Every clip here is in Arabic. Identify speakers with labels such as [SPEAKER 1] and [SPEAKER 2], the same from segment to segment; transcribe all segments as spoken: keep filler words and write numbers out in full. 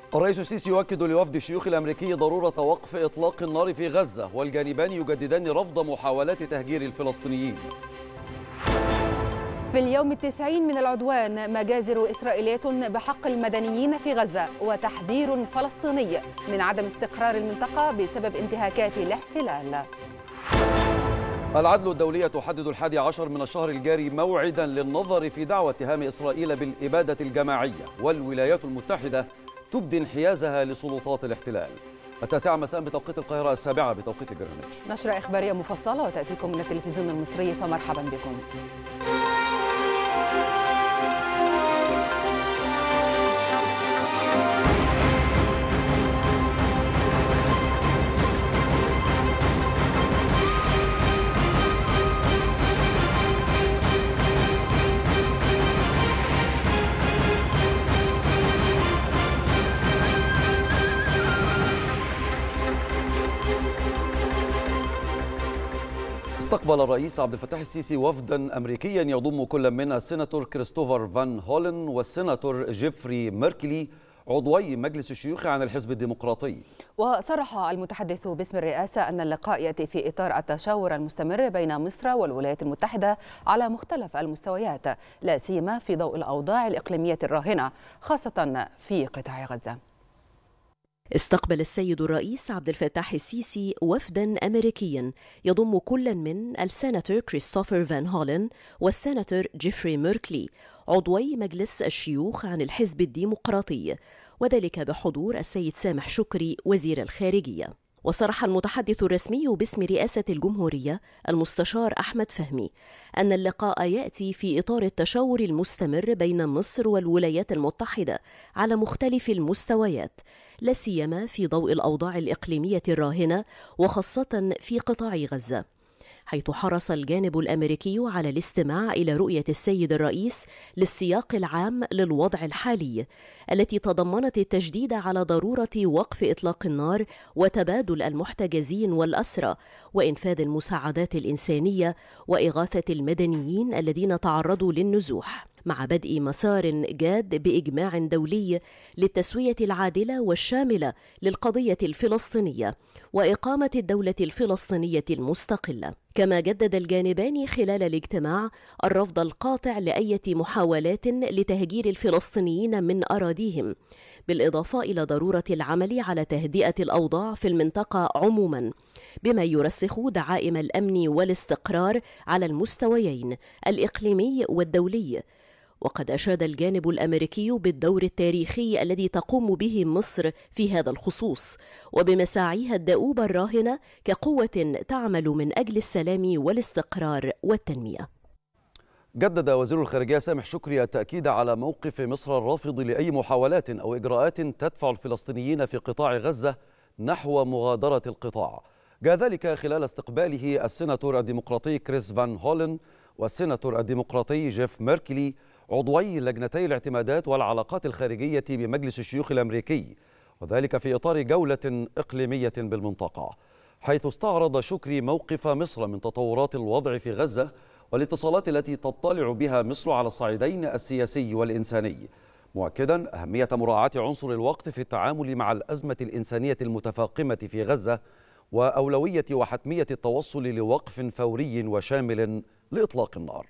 [SPEAKER 1] الرئيس السيسي يؤكد لوفد الشيوخ الأمريكي ضرورة وقف إطلاق النار في غزة، والجانبان يجددان رفض محاولات تهجير الفلسطينيين.
[SPEAKER 2] في اليوم التسعين من العدوان مجازر إسرائيلية بحق المدنيين في غزة، وتحذير فلسطيني من عدم استقرار المنطقة بسبب انتهاكات الاحتلال.
[SPEAKER 1] العدل الدولية تحدد الحادي عشر من الشهر الجاري موعدا للنظر في دعوى اتهام إسرائيل بالإبادة الجماعية، والولايات المتحدة تبدي انحيازها لسلطات الاحتلال. التاسعة مساء بتوقيت القاهرة، السابعة بتوقيت جرينتش.
[SPEAKER 2] نشرة إخبارية مفصلة وتأتيكم من التلفزيون المصري، فمرحبا بكم.
[SPEAKER 1] استقبل الرئيس عبد الفتاح السيسي وفدا أمريكيا يضم كل من السيناتور كريستوفر فان هولن والسيناتور جيفري ميركلي عضوي مجلس الشيوخ عن الحزب الديمقراطي.
[SPEAKER 2] وصرح المتحدث باسم الرئاسة أن اللقاء يأتي في إطار التشاور المستمر بين مصر والولايات المتحدة على مختلف المستويات، لا سيما في ضوء الأوضاع الإقليمية الراهنة خاصة في قطاع غزة.
[SPEAKER 3] استقبل السيد الرئيس عبد الفتاح السيسي وفدا أمريكيا يضم كل من السيناتور كريستوفر فان هولن والسيناتور جيفري ميركلي عضوي مجلس الشيوخ عن الحزب الديمقراطي، وذلك بحضور السيد سامح شكري وزير الخارجية. وصرح المتحدث الرسمي باسم رئاسة الجمهورية المستشار أحمد فهمي أن اللقاء يأتي في إطار التشاور المستمر بين مصر والولايات المتحدة على مختلف المستويات، لا سيما في ضوء الأوضاع الإقليمية الراهنة وخاصة في قطاع غزة، حيث حرص الجانب الأمريكي على الاستماع إلى رؤية السيد الرئيس للسياق العام للوضع الحالي، التي تضمنت التشديد على ضرورة وقف إطلاق النار وتبادل المحتجزين والأسرى وإنفاذ المساعدات الإنسانية وإغاثة المدنيين الذين تعرضوا للنزوح، مع بدء مسار جاد بإجماع دولي للتسوية العادلة والشاملة للقضية الفلسطينية وإقامة الدولة الفلسطينية المستقلة. كما جدد الجانبان خلال الاجتماع الرفض القاطع لأي محاولات لتهجير الفلسطينيين من أراضيهم، بالإضافة إلى ضرورة العمل على تهدئة الأوضاع في المنطقة عموما، بما يرسخ دعائم الأمن والاستقرار على المستويين الإقليمي والدولي. وقد أشاد الجانب الأمريكي بالدور التاريخي الذي تقوم به مصر في هذا الخصوص، وبمساعيها الدؤوبة الراهنة كقوة تعمل من أجل السلام والاستقرار والتنمية.
[SPEAKER 1] جدد وزير الخارجية سامح شكري التأكيد على موقف مصر الرافض لأي محاولات أو إجراءات تدفع الفلسطينيين في قطاع غزة نحو مغادرة القطاع. جاء ذلك خلال استقباله السيناتور الديمقراطي كريس فان هولن والسيناتور الديمقراطي جيف ميركلي عضوي لجنتي الاعتمادات والعلاقات الخارجية بمجلس الشيوخ الأمريكي، وذلك في إطار جولة إقليمية بالمنطقة، حيث استعرض شكري موقف مصر من تطورات الوضع في غزة والاتصالات التي تطلع بها مصر على الصعيدين السياسي والإنساني، مؤكدا أهمية مراعاة عنصر الوقت في التعامل مع الأزمة الإنسانية المتفاقمة في غزة وأولوية وحتمية التوصل لوقف فوري وشامل لإطلاق النار.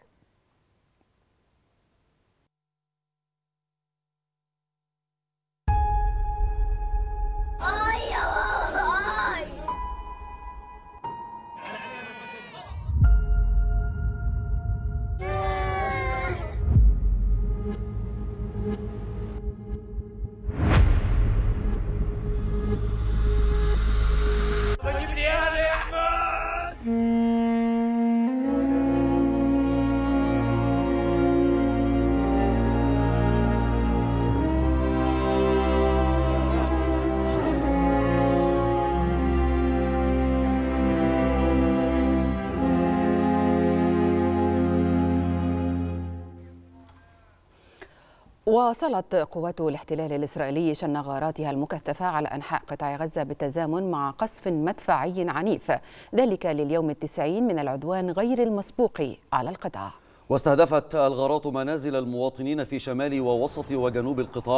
[SPEAKER 2] واصلت قوات الاحتلال الإسرائيلي شن غاراتها المكثفة على أنحاء قطاع غزة بالتزامن مع قصف مدفعي عنيف، ذلك لليوم التسعين من العدوان غير المسبوق على القطاع.
[SPEAKER 1] واستهدفت الغارات منازل المواطنين في شمال ووسط وجنوب القطاع،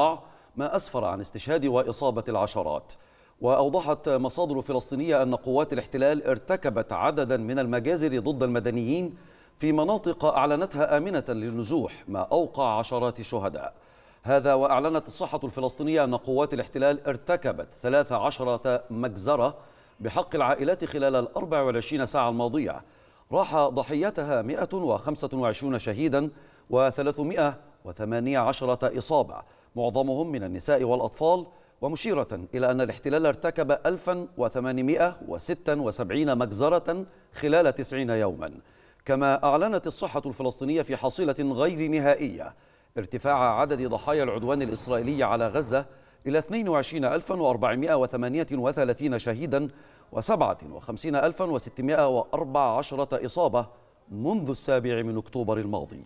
[SPEAKER 1] ما أسفر عن استشهاد وإصابة العشرات. وأوضحت مصادر فلسطينية أن قوات الاحتلال ارتكبت عددا من المجازر ضد المدنيين في مناطق أعلنتها آمنة للنزوح، ما أوقع عشرات شهداء. هذا وأعلنت الصحة الفلسطينية أن قوات الاحتلال ارتكبت ثلاث عشرة مجزرة بحق العائلات خلال الأربع والعشرين ساعة الماضية، راح ضحيتها مئة وخمسة وعشرين شهيدا وثلاثمئة وثمانية عشر إصابة، معظمهم من النساء والأطفال، ومشيرة إلى أن الاحتلال ارتكب ألفا وثمانمئة وستة وسبعين مجزرة خلال تسعين يوما. كما أعلنت الصحة الفلسطينية في حصيلة غير نهائية ارتفاع عدد ضحايا العدوان الإسرائيلي على غزة إلى اثنين وعشرين ألفا وأربعمئة وثمانية وثلاثين شهيدا وسبعة وخمسين ألفا وستمئة وأربع عشرة إصابة منذ السابع من أكتوبر الماضي.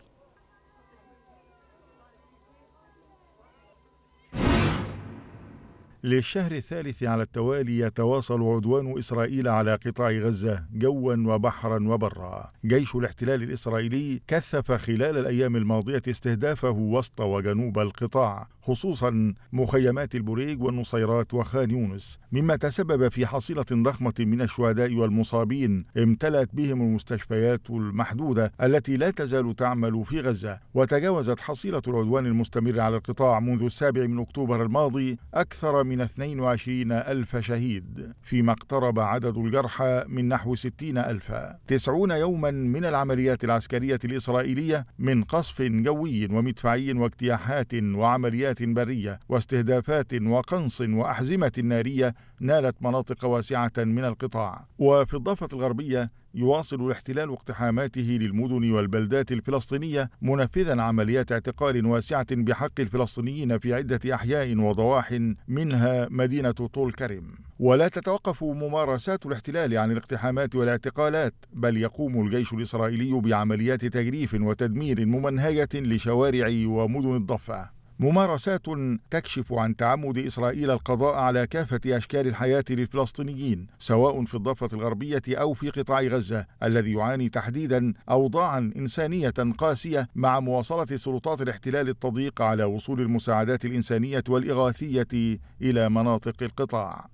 [SPEAKER 4] للشهر الثالث على التوالي يتواصل عدوان إسرائيل على قطاع غزة جوا وبحرا وبرا. جيش الاحتلال الإسرائيلي كثف خلال الأيام الماضية استهدافه وسط وجنوب القطاع، خصوصا مخيمات البريج والنصيرات وخان يونس، مما تسبب في حصيلة ضخمة من الشهداء والمصابين امتلأت بهم المستشفيات المحدودة التي لا تزال تعمل في غزة. وتجاوزت حصيلة العدوان المستمر على القطاع منذ السابع من أكتوبر الماضي أكثر من اثنين وعشرين ألف شهيد، فيما اقترب عدد الجرحى من نحو ستين ألفا. تسعون يوما من العمليات العسكرية الإسرائيلية من قصف جوي ومدفعي واجتياحات وعمليات برية واستهدافات وقنص وأحزمة نارية نالت مناطق واسعة من القطاع. وفي الضفة الغربية يواصل الاحتلال اقتحاماته للمدن والبلدات الفلسطينية، منفذا عمليات اعتقال واسعة بحق الفلسطينيين في عدة أحياء وضواح منها مدينة طول كرم. ولا تتوقف ممارسات الاحتلال عن الاقتحامات والاعتقالات، بل يقوم الجيش الإسرائيلي بعمليات تجريف وتدمير ممنهجة لشوارع ومدن الضفة، ممارسات تكشف عن تعمد إسرائيل القضاء على كافة أشكال الحياة للفلسطينيين، سواء في الضفة الغربية أو في قطاع غزة الذي يعاني تحديدا أوضاعا إنسانية قاسية، مع مواصلة سلطات الاحتلال التضييق على وصول المساعدات الإنسانية والإغاثية إلى مناطق القطاع.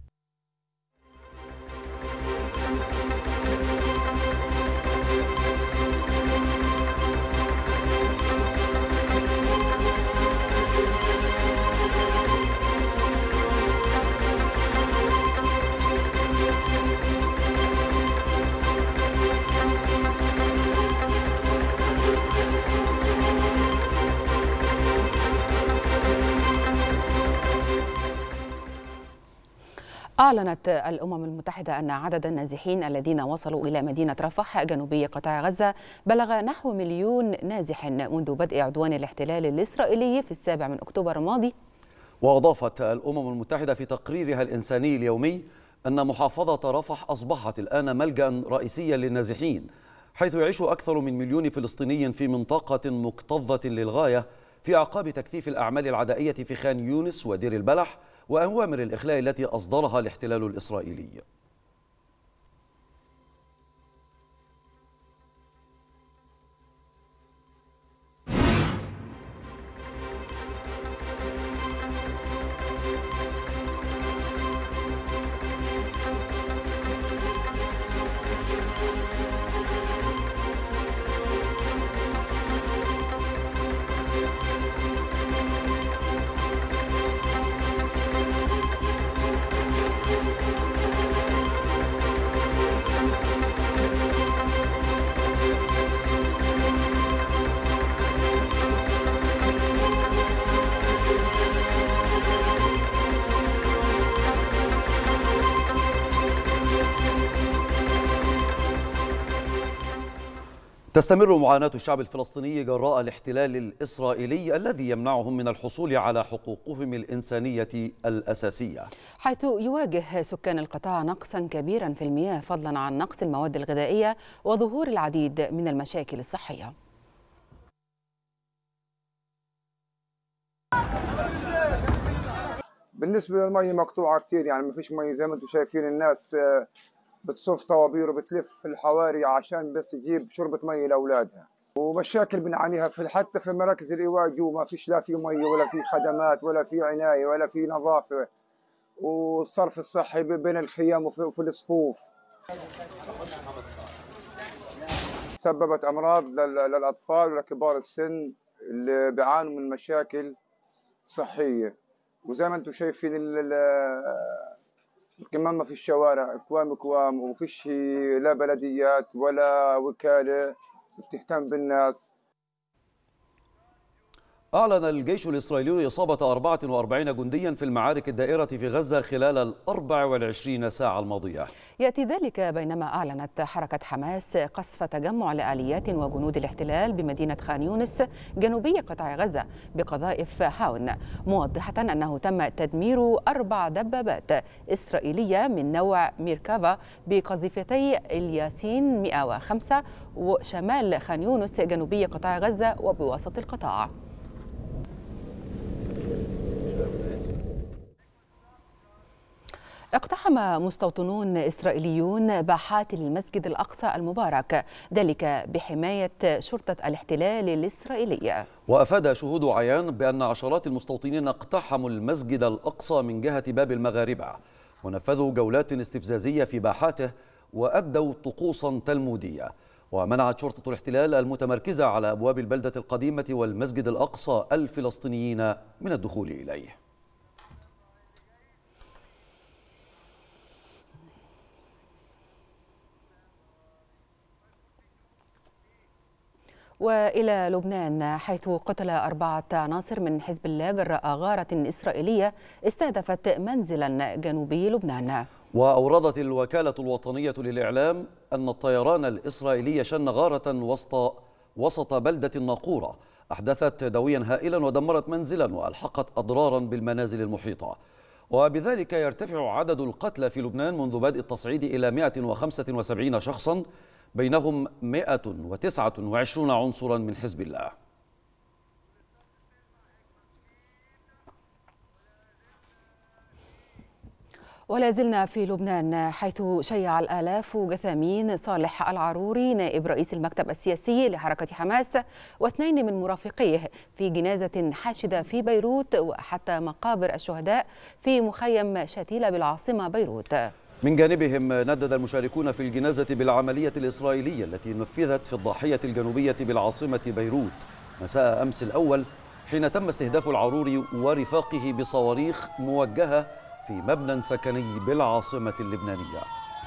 [SPEAKER 2] أعلنت الأمم المتحدة أن عدد النازحين الذين وصلوا إلى مدينة رفح جنوبي قطاع غزة بلغ نحو مليون نازح منذ بدء عدوان الاحتلال الإسرائيلي في السابع من أكتوبر الماضي.
[SPEAKER 1] وأضافت الأمم المتحدة في تقريرها الإنساني اليومي أن محافظة رفح أصبحت الآن ملجأ رئيسيا للنازحين، حيث يعيش أكثر من مليون فلسطيني في منطقة مكتظة للغاية في أعقاب تكثيف الأعمال العدائية في خان يونس ودير البلح وأوامر الإخلاء التي أصدرها الاحتلال الإسرائيلي. تستمر معاناة الشعب الفلسطيني جراء الاحتلال الإسرائيلي الذي يمنعهم من الحصول على حقوقهم الإنسانية الأساسية،
[SPEAKER 2] حيث يواجه سكان القطاع نقصا كبيرا في المياه، فضلا عن نقص المواد الغذائية وظهور العديد من المشاكل الصحية.
[SPEAKER 5] بالنسبة للمية مقطوعة كتير، يعني ما فيش مية زي ما انتم شايفين. الناس بتصف طوابير وبتلف في الحواري عشان بس تجيب شربة مية لأولادها. ومشاكل بنعانيها في حتى في مراكز الإيواء جوا ما فيش، لا في مي ولا في خدمات ولا في عناية ولا في نظافة، والصرف الصحي بين الخيام وفي الصفوف سببت أمراض للأطفال ولكبار السن اللي بيعانوا من مشاكل صحية. وزي ما انتم شايفين كمان ما في الشوارع اكوام اكوام، وفيش لا بلديات ولا وكالة بتهتم بالناس.
[SPEAKER 1] أعلن الجيش الإسرائيلي إصابة أربعة وأربعين جنديا في المعارك الدائرة في غزة خلال الأربع والعشرين ساعة الماضية.
[SPEAKER 2] يأتي ذلك بينما أعلنت حركة حماس قصف تجمع لآليات وجنود الاحتلال بمدينة خان يونس جنوبي قطاع غزة بقذائف هاون، موضحة أنه تم تدمير أربع دبابات إسرائيلية من نوع ميركافا بقذيفتي الياسين مئة وخمسة وشمال خان يونس جنوبي قطاع غزة وبوسط القطاع. اقتحم مستوطنون إسرائيليون باحات المسجد الأقصى المبارك، ذلك بحماية شرطة الاحتلال الإسرائيلية.
[SPEAKER 1] وأفاد شهود عيان بأن عشرات المستوطنين اقتحموا المسجد الأقصى من جهة باب المغاربة، ونفذوا جولات استفزازية في باحاته وأدوا طقوسا تلمودية. ومنعت شرطة الاحتلال المتمركزة على أبواب البلدة القديمة والمسجد الأقصى الفلسطينيين من الدخول إليه.
[SPEAKER 2] وإلى لبنان، حيث قتل أربعة عناصر من حزب الله جراء غارة إسرائيلية استهدفت منزلا جنوبي لبنان.
[SPEAKER 1] وأوردت الوكالة الوطنية للإعلام أن الطيران الإسرائيلي شن غارة وسط وسط بلدة الناقورة أحدثت دويا هائلا ودمرت منزلا وألحقت أضرارا بالمنازل المحيطة، وبذلك يرتفع عدد القتلى في لبنان منذ بدء التصعيد إلى مئة وخمسة وسبعين شخصا، بينهم مئة وتسعة وعشرين عنصرا من حزب الله.
[SPEAKER 2] ولا زلنا في لبنان، حيث شيع الآلاف جثامين صالح العروري نائب رئيس المكتب السياسي لحركة حماس واثنين من مرافقيه في جنازة حاشدة في بيروت، وحتى مقابر الشهداء في مخيم شتيلة بالعاصمة بيروت.
[SPEAKER 1] من جانبهم ندد المشاركون في الجنازة بالعملية الإسرائيلية التي نفذت في الضاحية الجنوبية بالعاصمة بيروت مساء أمس الأول، حين تم استهداف العروري ورفاقه بصواريخ موجهة في مبنى سكني بالعاصمة اللبنانية.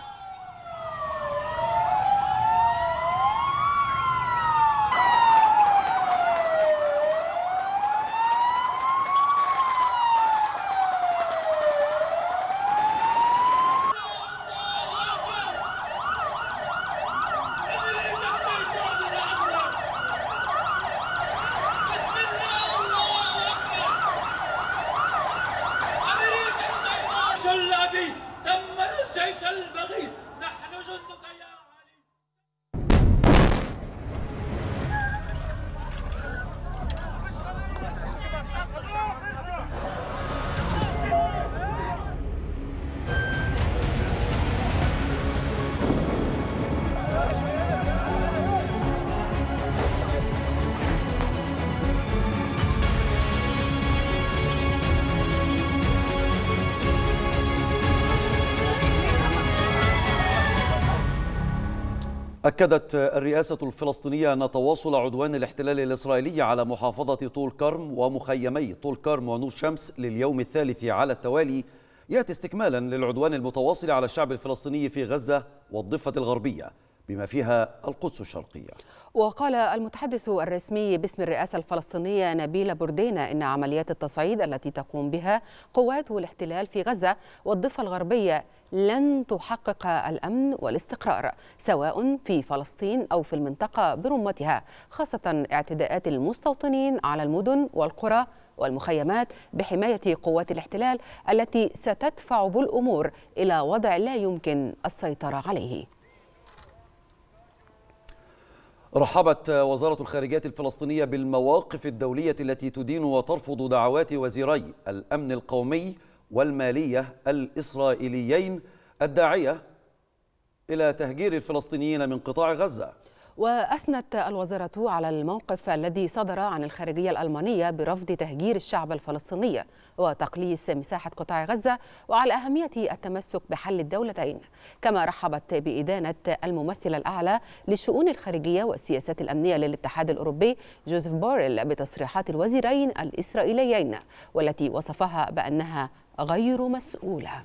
[SPEAKER 1] أكدت الرئاسة الفلسطينية أن تواصل عدوان الاحتلال الإسرائيلي على محافظة طول كرم ومخيمي طول كرم ونور شمس لليوم الثالث على التوالي يأتي استكمالا للعدوان المتواصل على الشعب الفلسطيني في غزة والضفة الغربية بما فيها القدس الشرقية.
[SPEAKER 2] وقال المتحدث الرسمي باسم الرئاسة الفلسطينية نبيل بردينة إن عمليات التصعيد التي تقوم بها قوات الاحتلال في غزة والضفة الغربية لن تحقق الأمن والاستقرار سواء في فلسطين أو في المنطقة برمتها، خاصة اعتداءات المستوطنين على المدن والقرى والمخيمات بحماية قوات الاحتلال التي ستدفع بالأمور إلى وضع لا يمكن السيطرة عليه.
[SPEAKER 1] رحبت وزارة الخارجية الفلسطينية بالمواقف الدولية التي تدين وترفض دعوات وزيري الأمن القومي والمالية الإسرائيليين الداعية إلى تهجير الفلسطينيين من قطاع غزة.
[SPEAKER 2] وأثنت الوزارة على الموقف الذي صدر عن الخارجية الألمانية برفض تهجير الشعب الفلسطيني وتقليص مساحة قطاع غزة، وعلى أهمية التمسك بحل الدولتين. كما رحبت بإدانة الممثل الأعلى للشؤون الخارجية والسياسات الأمنية للاتحاد الأوروبي جوزيف بوريل بتصريحات الوزيرين الإسرائيليين، والتي وصفها بأنها غير مسؤولة.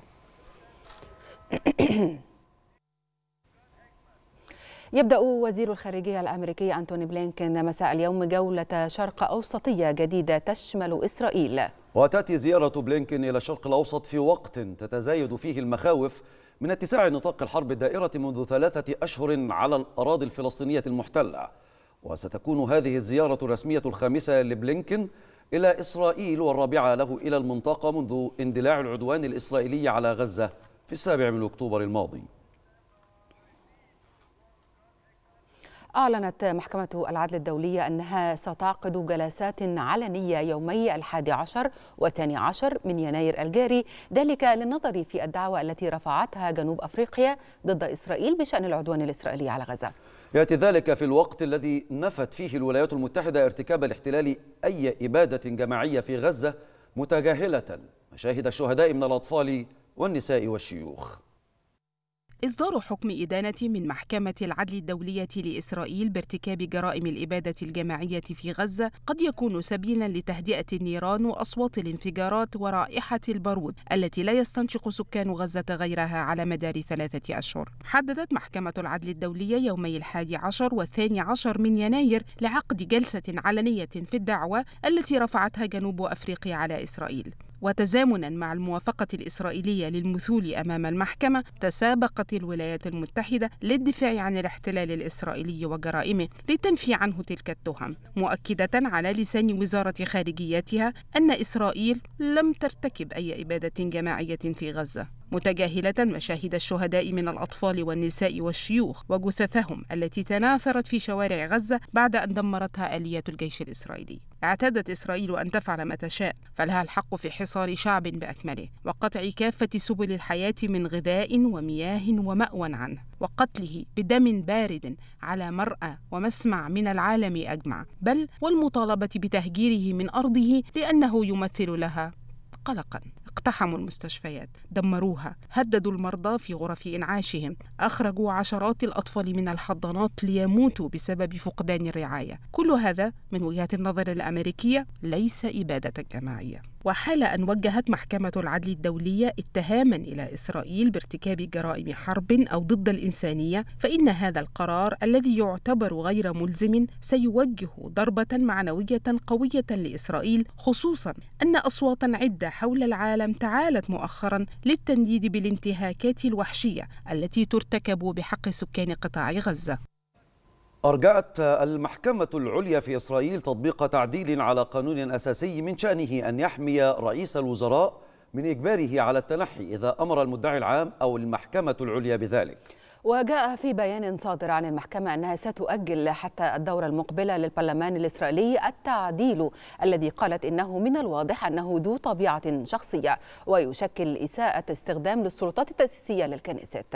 [SPEAKER 2] يبدأ وزير الخارجية الأمريكي أنتوني بلينكين مساء اليوم جولة شرق أوسطية جديدة تشمل إسرائيل.
[SPEAKER 1] وتأتي زيارة بلينكين إلى الشرق الأوسط في وقت تتزايد فيه المخاوف من اتساع نطاق الحرب الدائرة منذ ثلاثة أشهر على الأراضي الفلسطينية المحتلة. وستكون هذه الزيارة الرسمية الخامسة لبلينكين إلى إسرائيل والرابعة له إلى المنطقة منذ اندلاع العدوان الإسرائيلي على غزة في السابع من أكتوبر الماضي.
[SPEAKER 2] أعلنت محكمة العدل الدولية أنها ستعقد جلسات علنية يومي الحادي عشر والثاني عشر من يناير الجاري، ذلك للنظر في الدعوى التي رفعتها جنوب أفريقيا ضد إسرائيل بشأن العدوان الإسرائيلي على غزة.
[SPEAKER 1] يأتي ذلك في الوقت الذي نفت فيه الولايات المتحدة ارتكاب الاحتلال أي إبادة جماعية في غزة، متجاهلة مشاهد الشهداء من الأطفال والنساء والشيوخ.
[SPEAKER 6] إصدار حكم إدانة من محكمة العدل الدولية لإسرائيل بارتكاب جرائم الإبادة الجماعية في غزة قد يكون سبيلاً لتهدئة النيران وأصوات الانفجارات ورائحة البارود التي لا يستنشق سكان غزة غيرها على مدار ثلاثة أشهر. حددت محكمة العدل الدولية يومي الحادي عشر والثاني عشر من يناير لعقد جلسة علنية في الدعوى التي رفعتها جنوب أفريقيا على إسرائيل. وتزامناً مع الموافقة الإسرائيلية للمثول أمام المحكمة، تسابقت الولايات المتحدة للدفاع عن الاحتلال الإسرائيلي وجرائمه لتنفي عنه تلك التهم، مؤكدة على لسان وزارة خارجيتها أن إسرائيل لم ترتكب أي إبادة جماعية في غزة، متجاهلة مشاهد الشهداء من الأطفال والنساء والشيوخ وجثثهم التي تناثرت في شوارع غزة بعد أن دمرتها آليات الجيش الإسرائيلي. اعتادت إسرائيل أن تفعل ما تشاء، فلها الحق في حصار شعب بأكمله وقطع كافة سبل الحياة من غذاء ومياه ومأوى عنه، وقتله بدم بارد على مرأى ومسمع من العالم أجمع، بل والمطالبة بتهجيره من أرضه لأنه يمثل لها قلقاً. اقتحموا المستشفيات، دمروها، هددوا المرضى في غرف إنعاشهم، أخرجوا عشرات الأطفال من الحضانات ليموتوا بسبب فقدان الرعاية. كل هذا من وجهة النظر الأمريكية ليس إبادة جماعية. وحال أن وجهت محكمة العدل الدولية اتهاما إلى إسرائيل بارتكاب جرائم حرب أو ضد الإنسانية، فإن هذا القرار الذي يعتبر غير ملزم سيوجه ضربة معنوية قوية لإسرائيل، خصوصا أن أصواتا عدة حول العالم تعالت مؤخرا للتنديد بالانتهاكات الوحشية التي ترتكب بحق سكان قطاع غزة.
[SPEAKER 1] أرجعت المحكمة العليا في إسرائيل تطبيق تعديل على قانون أساسي من شأنه أن يحمي رئيس الوزراء من إجباره على التنحي إذا أمر المدعي العام أو المحكمة العليا بذلك.
[SPEAKER 2] وجاء في بيان صادر عن المحكمة أنها ستؤجل حتى الدورة المقبلة للبرلمان الإسرائيلي التعديل الذي قالت إنه من الواضح أنه ذو طبيعة شخصية ويشكل إساءة استخدام للسلطات التأسيسية للكنيست.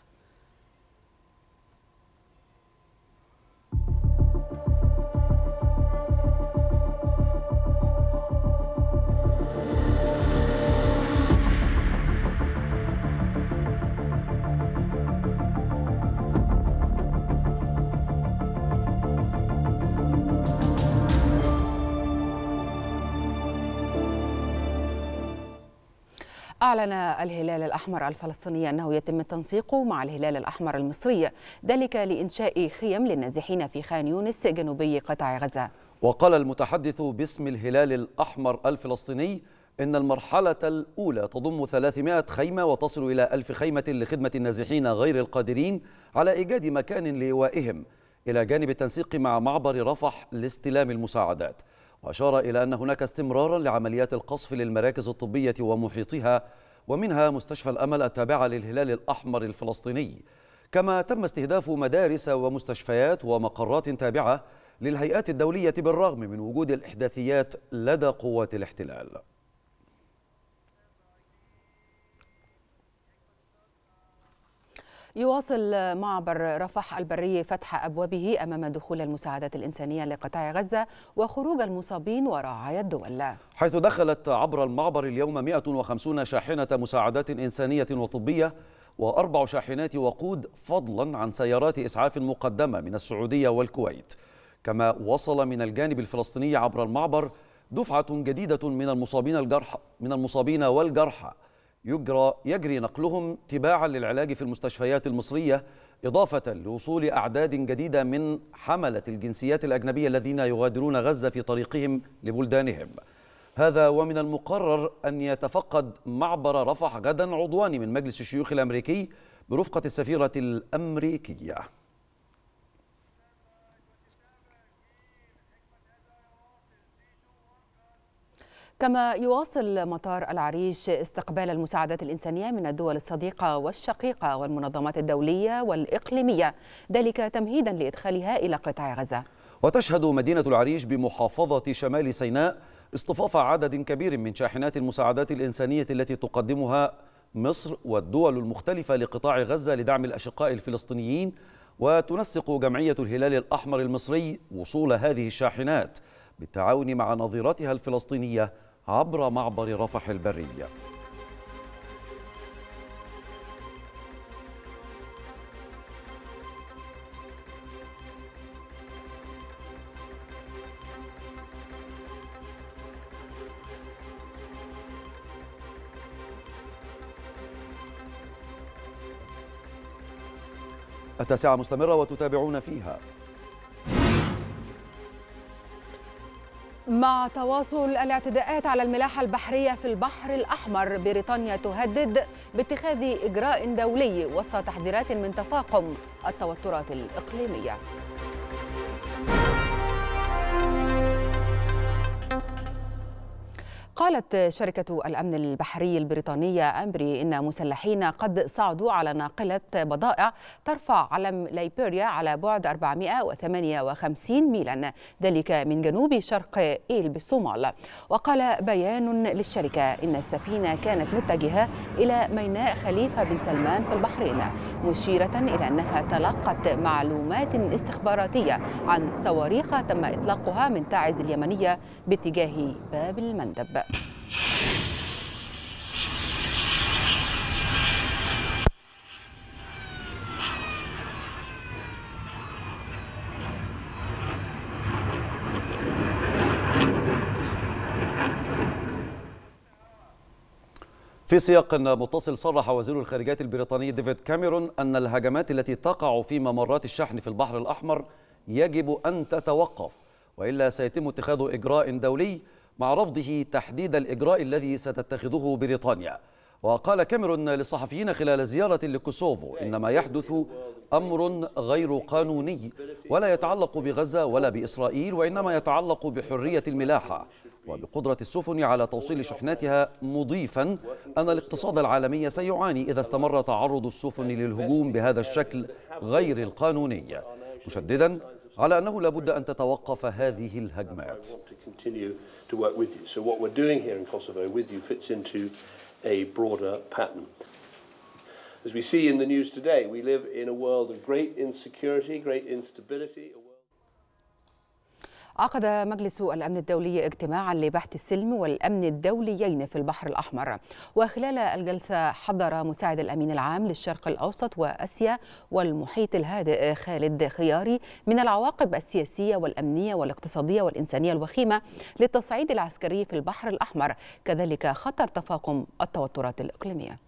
[SPEAKER 2] أعلن الهلال الأحمر الفلسطيني أنه يتم التنسيق مع الهلال الأحمر المصري، ذلك لإنشاء خيم للنازحين في خان يونس جنوبي قطاع غزة.
[SPEAKER 1] وقال المتحدث باسم الهلال الأحمر الفلسطيني إن المرحلة الأولى تضم ثلاثمائة خيمة وتصل إلى ألف خيمة لخدمة النازحين غير القادرين على إيجاد مكان لإيوائهم، إلى جانب التنسيق مع معبر رفح لاستلام المساعدات. وأشار إلى أن هناك استمرارا لعمليات القصف للمراكز الطبية ومحيطها، ومنها مستشفى الأمل التابعة للهلال الأحمر الفلسطيني. كما تم استهداف مدارس ومستشفيات ومقرات تابعة للهيئات الدولية بالرغم من وجود الإحداثيات لدى قوات الاحتلال.
[SPEAKER 2] يواصل معبر رفح البري فتح أبوابه أمام دخول المساعدات الإنسانية لقطاع غزة وخروج المصابين ورعايا الدول،
[SPEAKER 1] حيث دخلت عبر المعبر اليوم مئة وخمسين شاحنة مساعدات إنسانية وطبية وأربع شاحنات وقود، فضلا عن سيارات إسعاف مقدمة من السعودية والكويت. كما وصل من الجانب الفلسطيني عبر المعبر دفعة جديدة من المصابين الجرحى من المصابين والجرحى يجرى يجري نقلهم تباعا للعلاج في المستشفيات المصرية، إضافة لوصول أعداد جديدة من حملة الجنسيات الأجنبية الذين يغادرون غزة في طريقهم لبلدانهم. هذا ومن المقرر أن يتفقد معبر رفح غدا عضوان من مجلس الشيوخ الأمريكي برفقة السفيرة الأمريكية.
[SPEAKER 2] كما يواصل مطار العريش استقبال المساعدات الإنسانية من الدول الصديقة والشقيقة والمنظمات الدولية والإقليمية، ذلك تمهيدا لإدخالها إلى قطاع غزة.
[SPEAKER 1] وتشهد مدينة العريش بمحافظة شمال سيناء اصطفاف عدد كبير من شاحنات المساعدات الإنسانية التي تقدمها مصر والدول المختلفة لقطاع غزة لدعم الأشقاء الفلسطينيين. وتنسق جمعية الهلال الأحمر المصري وصول هذه الشاحنات بالتعاون مع نظيرتها الفلسطينية عبر معبر رفح البري. التاسعة مستمرة وتتابعون فيها.
[SPEAKER 2] مع تواصل الاعتداءات على الملاحة البحرية في البحر الأحمر، بريطانيا تهدد باتخاذ إجراء دولي وسط تحذيرات من تفاقم التوترات الإقليمية. قالت شركة الأمن البحري البريطانية أمبري إن مسلحين قد صعدوا على ناقلة بضائع ترفع علم ليبيريا على بعد أربعمئة وثمانية وخمسين ميلا، ذلك من جنوب شرق إيل بالصومال. وقال بيان للشركة إن السفينة كانت متجهة إلى ميناء خليفة بن سلمان في البحرين، مشيرة إلى أنها تلقت معلومات استخباراتية عن صواريخ تم إطلاقها من تعز اليمنية باتجاه باب المندب.
[SPEAKER 1] في سياق متصل، صرح وزير الخارجية البريطاني ديفيد كاميرون أن الهجمات التي تقع في ممرات الشحن في البحر الأحمر يجب أن تتوقف، وإلا سيتم اتخاذ إجراء دولي، مع رفضه تحديد الإجراء الذي ستتخذه بريطانيا. وقال كاميرون للصحفيين خلال زيارة لكوسوفو إن ما يحدث أمر غير قانوني ولا يتعلق بغزة ولا بإسرائيل، وإنما يتعلق بحرية الملاحة وبقدرة السفن على توصيل شحناتها، مضيفا أن الاقتصاد العالمي سيعاني إذا استمر تعرض السفن للهجوم بهذا الشكل غير القانوني، مشددا على أنه لابد أن تتوقف هذه الهجمات.
[SPEAKER 7] a broader pattern. As we see in the news today, we live in a world of great insecurity, great instability.
[SPEAKER 2] عقد مجلس الأمن الدولي اجتماعا لبحث السلم والأمن الدوليين في البحر الأحمر، وخلال الجلسة حذر مساعد الأمين العام للشرق الأوسط وآسيا والمحيط الهادئ خالد خياري من العواقب السياسية والأمنية والاقتصادية والإنسانية الوخيمة للتصعيد العسكري في البحر الأحمر، كذلك خطر تفاقم التوترات الإقليمية.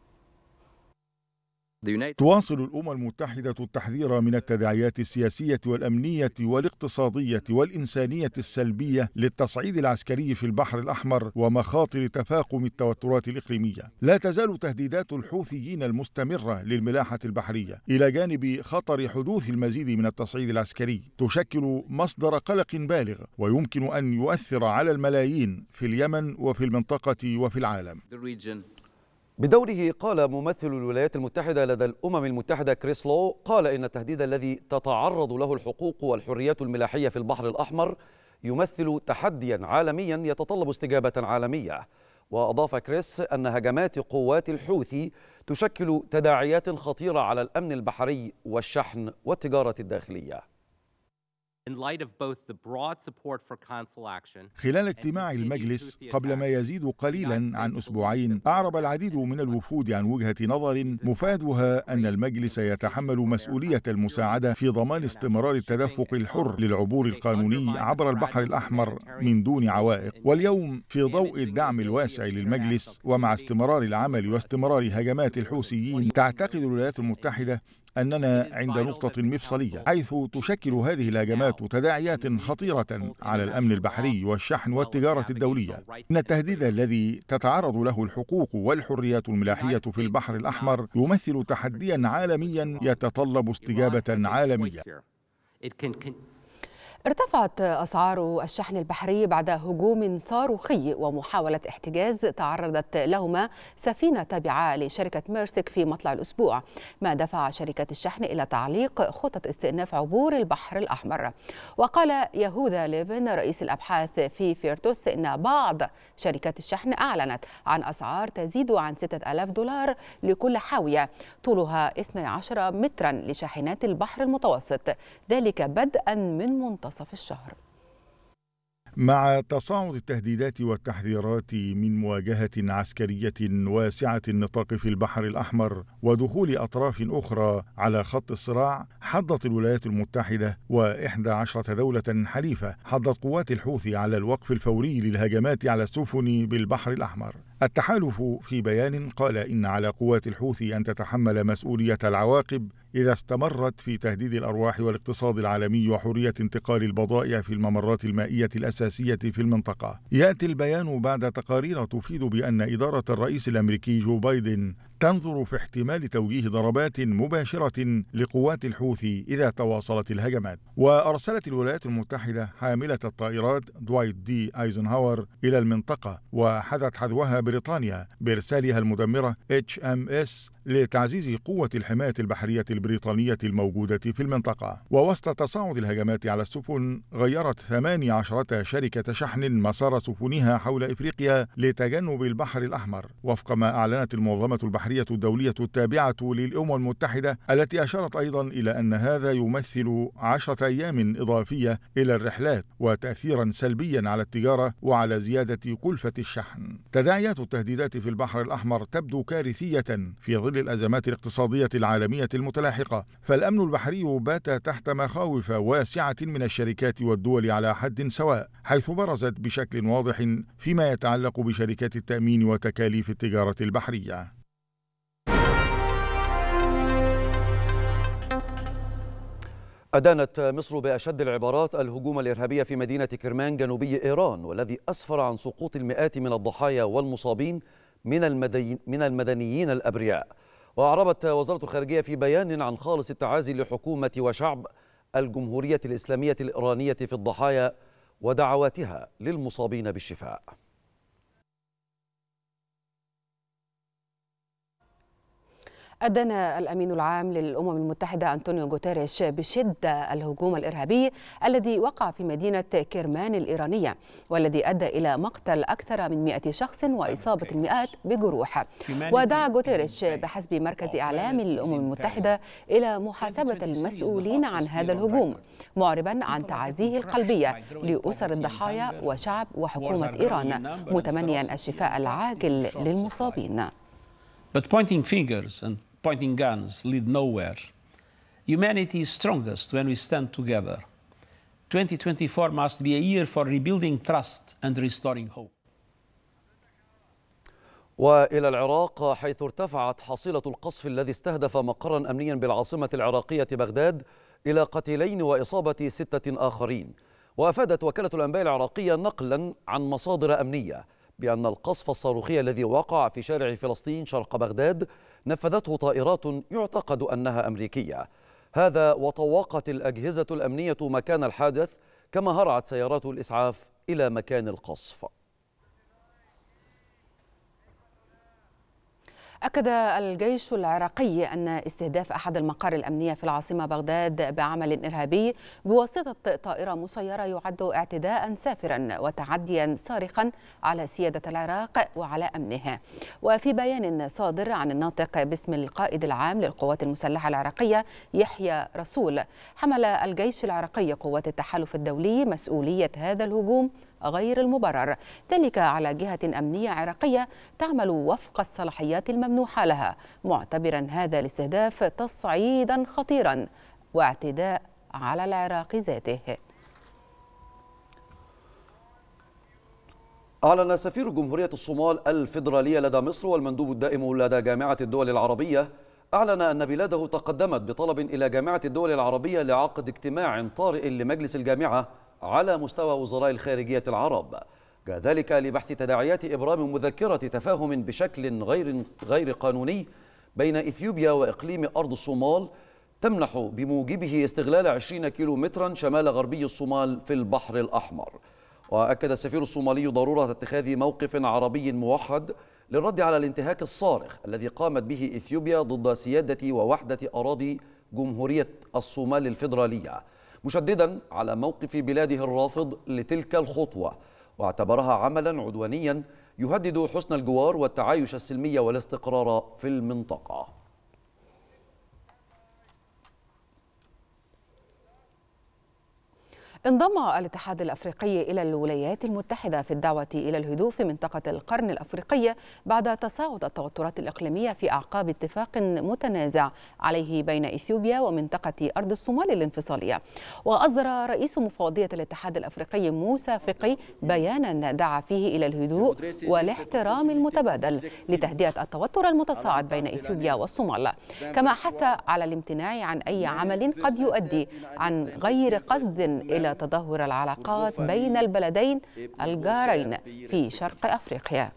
[SPEAKER 4] تواصل الأمم المتحدة التحذير من التداعيات السياسية والأمنية والاقتصادية والإنسانية السلبية للتصعيد العسكري في البحر الأحمر ومخاطر تفاقم التوترات الإقليمية. لا تزال تهديدات الحوثيين المستمرة للملاحة البحرية إلى جانب خطر حدوث المزيد من التصعيد العسكري تشكل مصدر قلق بالغ، ويمكن أن يؤثر على الملايين في اليمن وفي المنطقة وفي العالم.
[SPEAKER 1] بدوره قال ممثل الولايات المتحدة لدى الأمم المتحدة كريس لو، قال إن التهديد الذي تتعرض له الحقوق والحريات الملاحية في البحر الأحمر يمثل تحديا عالميا يتطلب استجابة عالمية. وأضاف كريس أن هجمات قوات الحوثي تشكل تداعيات خطيرة على الأمن البحري والشحن والتجارة الداخلية.
[SPEAKER 4] خلال اجتماع المجلس قبل ما يزيد قليلا عن أسبوعين، أعرب العديد من الوفود عن وجهة نظر مفادها أن المجلس يتحمل مسؤولية المساعدة في ضمان استمرار التدفق الحر للعبور القانوني عبر البحر الأحمر من دون عوائق. واليوم في ضوء الدعم الواسع للمجلس ومع استمرار العمل واستمرار هجمات الحوثيين، تعتقد الولايات المتحدة أننا عند نقطة مفصلية، حيث تشكل هذه الهجمات تداعيات خطيرة على الأمن البحري والشحن والتجارة الدولية. إن التهديد الذي تتعرض له الحقوق والحريات الملاحية في البحر الأحمر يمثل تحديا عالميا يتطلب استجابة عالمية.
[SPEAKER 2] ارتفعت أسعار الشحن البحري بعد هجوم صاروخي ومحاولة احتجاز تعرضت لهما سفينة تابعة لشركة ميرسك في مطلع الأسبوع، ما دفع شركة الشحن إلى تعليق خطط استئناف عبور البحر الأحمر. وقال يهوذا ليفن رئيس الأبحاث في فيرتوس إن بعض شركات الشحن أعلنت عن أسعار تزيد عن ستة آلاف دولار لكل حاوية طولها اثني عشر مترا لشاحنات البحر المتوسط، ذلك بدءا من منتصف في الشهر.
[SPEAKER 4] مع تصاعد التهديدات والتحذيرات من مواجهة عسكرية واسعة النطاق في البحر الأحمر ودخول أطراف أخرى على خط الصراع، حضت الولايات المتحدة وإحدى عشرة دولة حليفة حضت قوات الحوثي على الوقف الفوري للهجمات على السفن بالبحر الأحمر. التحالف في بيان قال إن على قوات الحوثي أن تتحمل مسؤولية العواقب إذا استمرت في تهديد الأرواح والاقتصاد العالمي وحرية انتقال البضائع في الممرات المائية الأساسية في المنطقة. يأتي البيان بعد تقارير تفيد بأن إدارة الرئيس الأمريكي جو بايدن تنظر في احتمال توجيه ضربات مباشرة لقوات الحوثي إذا تواصلت الهجمات. وأرسلت الولايات المتحدة حاملة الطائرات دوايت دي أيزنهاور إلى المنطقة، وحذت حذوها بريطانيا بإرسالها المدمرة إتش إم إس لتعزيز قوة الحماية البحرية البريطانية الموجودة في المنطقة. ووسط تصاعد الهجمات على السفن، غيرت ثمانية عشرة شركة شحن مسار سفنها حول إفريقيا لتجنب البحر الأحمر، وفق ما أعلنت المنظمة البحرية الدولية التابعة للأمم المتحدة، التي أشارت أيضا إلى أن هذا يمثل عشرة أيام إضافية إلى الرحلات وتأثيرا سلبيا على التجارة وعلى زيادة كلفة الشحن. تداعيات التهديدات في البحر الأحمر تبدو كارثية في ظل الأزمات الاقتصادية العالمية المتلاحقة، فالأمن البحري بات تحت مخاوف واسعة من الشركات والدول على حد سواء، حيث برزت بشكل واضح فيما يتعلق بشركات التأمين وتكاليف التجارة البحرية.
[SPEAKER 1] أدانت مصر بأشد العبارات الهجوم الإرهابي في مدينة كرمان جنوبي إيران، والذي أسفر عن سقوط المئات من الضحايا والمصابين من من المدنيين الأبرياء. وأعربت وزارة الخارجية في بيان عن خالص التعازي لحكومة وشعب الجمهورية الإسلامية الإيرانية في الضحايا ودعواتها للمصابين بالشفاء.
[SPEAKER 2] أدان الأمين العام للأمم المتحدة أنطونيو غوتيريش بشدة الهجوم الإرهابي الذي وقع في مدينة كرمان الإيرانية، والذي أدى إلى مقتل أكثر من مئة شخص وإصابة المئات بجروح. ودعا غوتيريش بحسب مركز إعلام الأمم المتحدة إلى محاسبة المسؤولين عن هذا الهجوم، معربا عن تعازيه القلبية لأسر الضحايا وشعب وحكومة إيران، متمنيا الشفاء العاجل للمصابين.
[SPEAKER 8] But pointing fingers and pointing guns lead nowhere. Humanity is strongest when we stand together. twenty twenty-four must be a year for rebuilding trust and restoring hope.
[SPEAKER 1] وإلى العراق، حيث ارتفعت حصيلة القصف الذي استهدف مقرا أمنيا بالعاصمة العراقية بغداد إلى قتيلين وإصابة ستة آخرين. وأفادت وكالة الأنباء العراقية نقلا عن مصادر أمنية بأن القصف الصاروخي الذي وقع في شارع فلسطين شرق بغداد نفذته طائرات يعتقد أنها أمريكية. هذا وطوقت الأجهزة الأمنية مكان الحادث، كما هرعت سيارات الإسعاف إلى مكان القصف.
[SPEAKER 2] أكد الجيش العراقي أن استهداف أحد المقار الأمنية في العاصمة بغداد بعمل إرهابي بواسطة طائرة مسيرة يعد اعتداء سافرا وتعديا صارخا على سيادة العراق وعلى أمنه. وفي بيان صادر عن الناطق باسم القائد العام للقوات المسلحة العراقية يحيى رسول، حمل الجيش العراقي قوات التحالف الدولي مسؤولية هذا الهجوم غير المبرر، ذلك على جهة أمنية عراقية تعمل وفق الصلاحيات الممنوحة لها، معتبرا هذا الاستهداف تصعيدا خطيرا واعتداء على العراق ذاته.
[SPEAKER 1] أعلن سفير جمهورية الصومال الفيدرالية لدى مصر والمندوب الدائم لدى جامعة الدول العربية أعلن أن بلاده تقدمت بطلب إلى جامعة الدول العربية لعقد اجتماع طارئ لمجلس الجامعة على مستوى وزراء الخارجية العرب، جاء ذلك لبحث تداعيات إبرام مذكرة تفاهم بشكل غير غير قانوني بين إثيوبيا وإقليم أرض الصومال تمنح بموجبه استغلال عشرين كيلو مترا شمال غربي الصومال في البحر الأحمر. وأكد السفير الصومالي ضرورة اتخاذ موقف عربي موحد للرد على الانتهاك الصارخ الذي قامت به إثيوبيا ضد سيادة ووحدة أراضي جمهورية الصومال الفيدرالية، مشددا على موقف بلاده الرافض لتلك الخطوة، واعتبرها عملا عدوانيا يهدد حسن الجوار والتعايش السلمي والاستقرار في المنطقة.
[SPEAKER 2] انضم الاتحاد الأفريقي إلى الولايات المتحدة في الدعوة إلى الهدوء في منطقة القرن الأفريقي بعد تصاعد التوترات الإقليمية في أعقاب اتفاق متنازع عليه بين إثيوبيا ومنطقة أرض الصومال الانفصالية. وأصدر رئيس مفوضية الاتحاد الأفريقي موسى فقي بيانا دعا فيه إلى الهدوء والاحترام المتبادل لتهدئة التوتر المتصاعد بين إثيوبيا والصومال، كما حث على الامتناع عن أي عمل قد يؤدي عن غير قصد إلى تدهور العلاقات بين البلدين الجارين في شرق أفريقيا.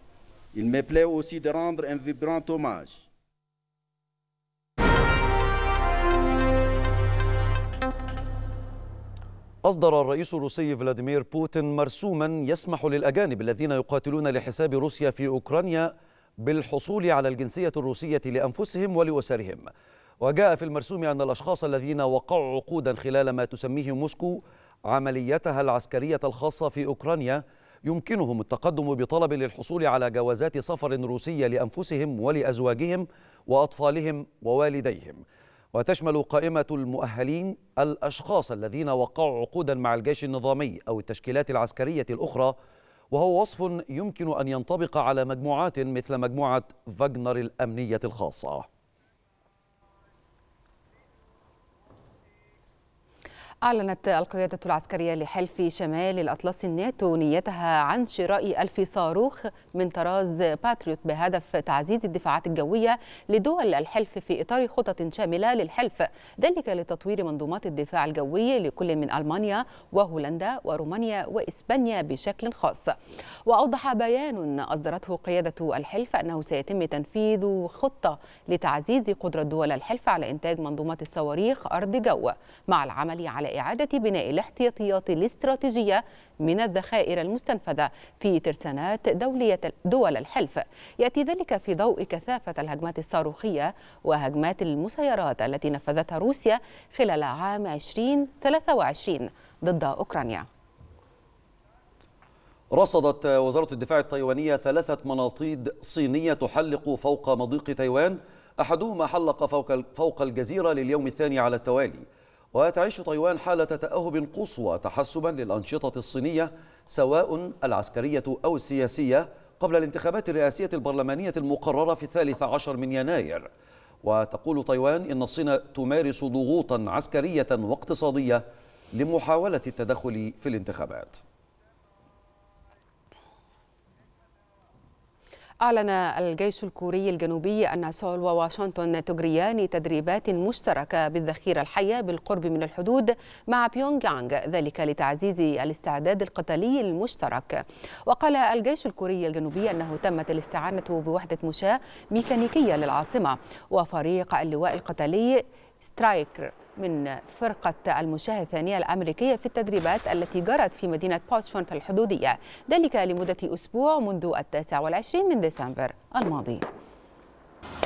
[SPEAKER 1] أصدر الرئيس الروسي فلاديمير بوتين مرسوما يسمح للأجانب الذين يقاتلون لحساب روسيا في أوكرانيا بالحصول على الجنسية الروسية لأنفسهم ولأسرهم. وجاء في المرسوم أن الأشخاص الذين وقعوا عقودا خلال ما تسميه موسكو عمليتها العسكرية الخاصة في أوكرانيا يمكنهم التقدم بطلب للحصول على جوازات سفر روسية لأنفسهم ولأزواجهم وأطفالهم ووالديهم. وتشمل قائمة المؤهلين الأشخاص الذين وقعوا عقودا مع الجيش النظامي أو التشكيلات العسكرية الأخرى، وهو وصف يمكن أن ينطبق على مجموعات مثل مجموعة فاغنر الأمنية الخاصة.
[SPEAKER 2] أعلنت القيادة العسكرية لحلف شمال الأطلسي الناتو نيتها عن شراء ألف صاروخ من طراز باتريوت بهدف تعزيز الدفاعات الجوية لدول الحلف في إطار خطط شاملة للحلف، ذلك لتطوير منظومات الدفاع الجوي لكل من ألمانيا وهولندا ورومانيا وإسبانيا بشكل خاص. وأوضح بيان أصدرته قيادة الحلف أنه سيتم تنفيذ خطة لتعزيز قدرة دول الحلف على إنتاج منظومات الصواريخ أرض جو، مع العمل على إعادة بناء الاحتياطيات الاستراتيجية من الذخائر المستنفذة في ترسانات دولية دول الحلف. يأتي ذلك في ضوء كثافة الهجمات الصاروخية وهجمات المسيرات التي نفذتها روسيا خلال عام ألفين وثلاثة وعشرين ضد أوكرانيا.
[SPEAKER 1] رصدت وزارة الدفاع التايوانية ثلاثة مناطيد صينية تحلق فوق مضيق تايوان، أحدهما حلق فوق فوق الجزيرة لليوم الثاني على التوالي. وتعيش تايوان حالة تأهب قصوى تحسبا للأنشطة الصينية سواء العسكرية أو السياسية قبل الانتخابات الرئاسية البرلمانية المقررة في الثالث عشر من يناير. وتقول تايوان إن الصين تمارس ضغوطا عسكرية واقتصادية لمحاولة التدخل في الانتخابات.
[SPEAKER 2] أعلن الجيش الكوري الجنوبي أن سول وواشنطن تجريان تدريبات مشتركة بالذخيرة الحية بالقرب من الحدود مع بيونغ يانغ، ذلك لتعزيز الاستعداد القتالي المشترك. وقال الجيش الكوري الجنوبي أنه تمت الاستعانة بوحدة مشاة ميكانيكية للعاصمة وفريق اللواء القتالي سترايكر من فرقة المشاة الثانية الأمريكية في التدريبات التي جرت في مدينة بوتشون في الحدودية، ذلك لمدة أسبوع منذ التاسع والعشرين من ديسمبر الماضي.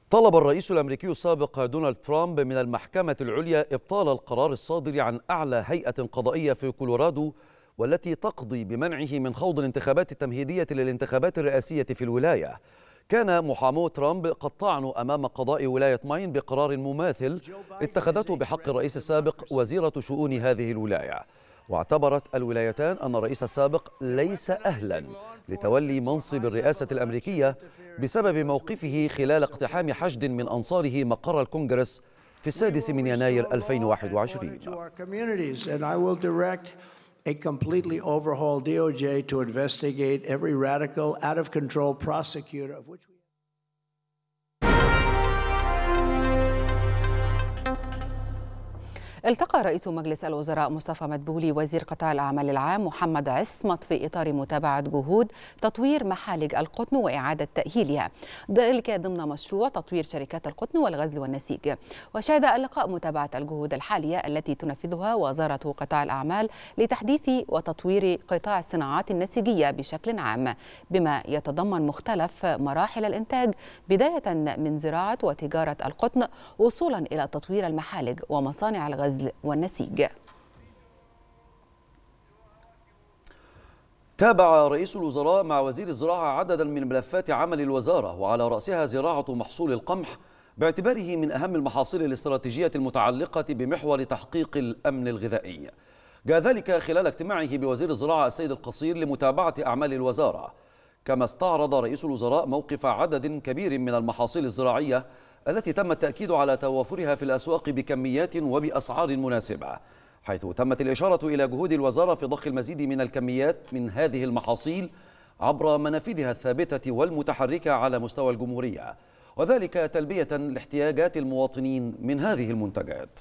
[SPEAKER 1] طلب الرئيس الأمريكي السابق دونالد ترامب من المحكمة العليا إبطال القرار الصادر عن أعلى هيئة قضائية في كولورادو والتي تقضي بمنعه من خوض الانتخابات التمهيدية للانتخابات الرئاسية في الولاية. كان محامو ترامب قد طعنوا أمام قضاء ولاية ماين بقرار مماثل اتخذته بحق الرئيس السابق وزيرة شؤون هذه الولاية. واعتبرت الولايتان أن الرئيس السابق ليس أهلا لتولي منصب الرئاسة الأمريكية بسبب موقفه خلال اقتحام حشد من أنصاره مقر الكونغرس في السادس من يناير ألفين وواحد وعشرين.
[SPEAKER 9] a completely overhauled D O J to investigate every radical, out-of-control prosecutor of which we
[SPEAKER 2] التقى رئيس مجلس الوزراء مصطفى مدبولي وزير قطاع الأعمال العام محمد عصمت في إطار متابعة جهود تطوير محالج القطن وإعادة تأهيلها، ذلك ضمن مشروع تطوير شركات القطن والغزل والنسيج. وشهد اللقاء متابعة الجهود الحالية التي تنفذها وزارة قطاع الأعمال لتحديث وتطوير قطاع الصناعات النسيجية بشكل عام، بما يتضمن مختلف مراحل الإنتاج بداية من زراعة وتجارة القطن وصولا إلى تطوير المحالج ومصانع الغزل والنسيج.
[SPEAKER 1] تابع رئيس الوزراء مع وزير الزراعة عددا من ملفات عمل الوزارة وعلى رأسها زراعة محصول القمح باعتباره من أهم المحاصيل الاستراتيجية المتعلقة بمحور تحقيق الأمن الغذائي. جاء ذلك خلال اجتماعه بوزير الزراعة السيد القصير لمتابعة أعمال الوزارة، كما استعرض رئيس الوزراء موقف عدد كبير من المحاصيل الزراعية التي تم التأكيد على توافرها في الأسواق بكميات وبأسعار مناسبة، حيث تمت الإشارة إلى جهود الوزارة في ضخ المزيد من الكميات من هذه المحاصيل عبر منافذها الثابتة والمتحركة على مستوى الجمهورية، وذلك تلبية لاحتياجات المواطنين من هذه المنتجات.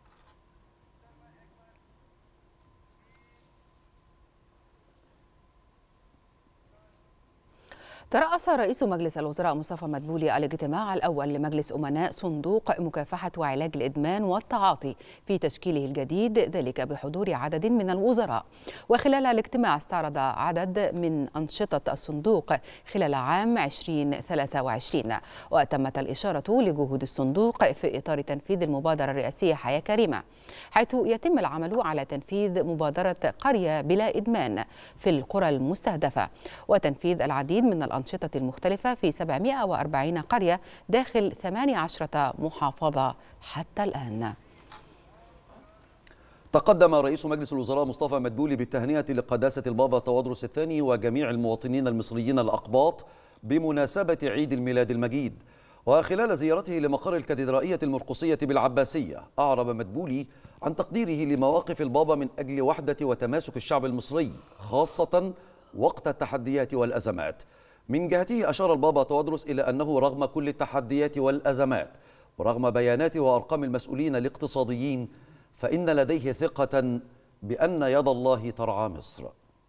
[SPEAKER 2] ترأس رئيس مجلس الوزراء مصطفى مدبولي الاجتماع الأول لمجلس أمناء صندوق مكافحة وعلاج الإدمان والتعاطي في تشكيله الجديد، ذلك بحضور عدد من الوزراء. وخلال الاجتماع استعرض عدد من أنشطة الصندوق خلال عام ألفين وثلاثة وعشرين، وتمت الإشارة لجهود الصندوق في إطار تنفيذ المبادرة الرئاسية حياة كريمة، حيث يتم العمل على تنفيذ مبادرة قرية بلا إدمان في القرى المستهدفة، وتنفيذ العديد من الأنشطة الأنشطة المختلفة في سبعمائة وأربعين قرية داخل ثمانية عشرة محافظة حتى الآن.
[SPEAKER 1] تقدم رئيس مجلس الوزراء مصطفى مدبولي بالتهنئة لقداسة البابا تودروس الثاني وجميع المواطنين المصريين الأقباط بمناسبة عيد الميلاد المجيد. وخلال زيارته لمقر الكاتدرائية المرقسية بالعباسية أعرب مدبولي عن تقديره لمواقف البابا من أجل وحدة وتماسك الشعب المصري خاصة وقت التحديات والأزمات. من جهته أشار البابا تودروس إلى أنه رغم كل التحديات والأزمات ورغم بيانات وأرقام المسؤولين الاقتصاديين فإن لديه ثقة بأن يد الله ترعى مصر.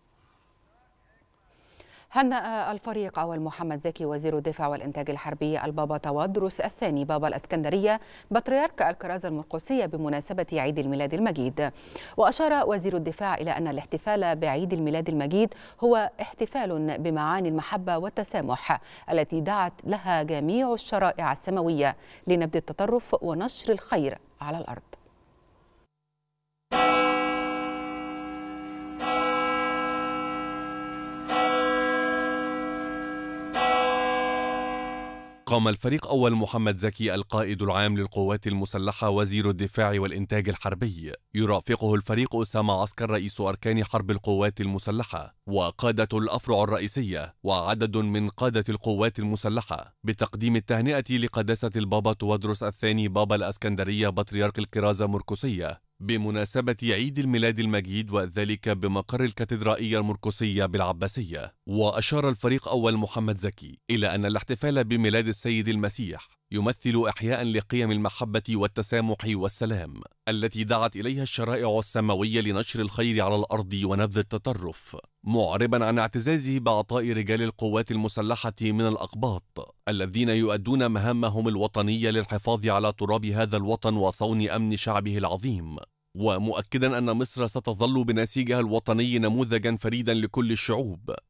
[SPEAKER 2] هنأ الفريق أول محمد زكي وزير الدفاع والإنتاج الحربي البابا تودروس الثاني بابا الإسكندرية بطريرك الكرازة المرقسية بمناسبة عيد الميلاد المجيد. وأشار وزير الدفاع إلى أن الاحتفال بعيد الميلاد المجيد هو احتفال بمعاني المحبة والتسامح التي دعت لها جميع الشرائع السماوية لنبذ التطرف ونشر الخير على الأرض.
[SPEAKER 10] قام الفريق أول محمد زكي القائد العام للقوات المسلحة وزير الدفاع والإنتاج الحربي يرافقه الفريق أسامة عسكر رئيس أركان حرب القوات المسلحة وقادة الأفرع الرئيسية وعدد من قادة القوات المسلحة بتقديم التهنئة لقداسة البابا تودروس الثاني بابا الإسكندرية بطريرك الكرازة مرقسية بمناسبة عيد الميلاد المجيد وذلك بمقر الكاتدرائية المرقسية بالعباسية. وأشار الفريق أول محمد زكي إلى أن الاحتفال بميلاد السيد المسيح يمثل إحياء لقيم المحبة والتسامح والسلام التي دعت إليها الشرائع السماوية لنشر الخير على الأرض ونبذ التطرف، معربا عن اعتزازه بعطاء رجال القوات المسلحة من الأقباط الذين يؤدون مهامهم الوطنية للحفاظ على تراب هذا الوطن وصون أمن شعبه العظيم، ومؤكدا أن مصر ستظل بنسيجها الوطني نموذجا فريدا لكل الشعوب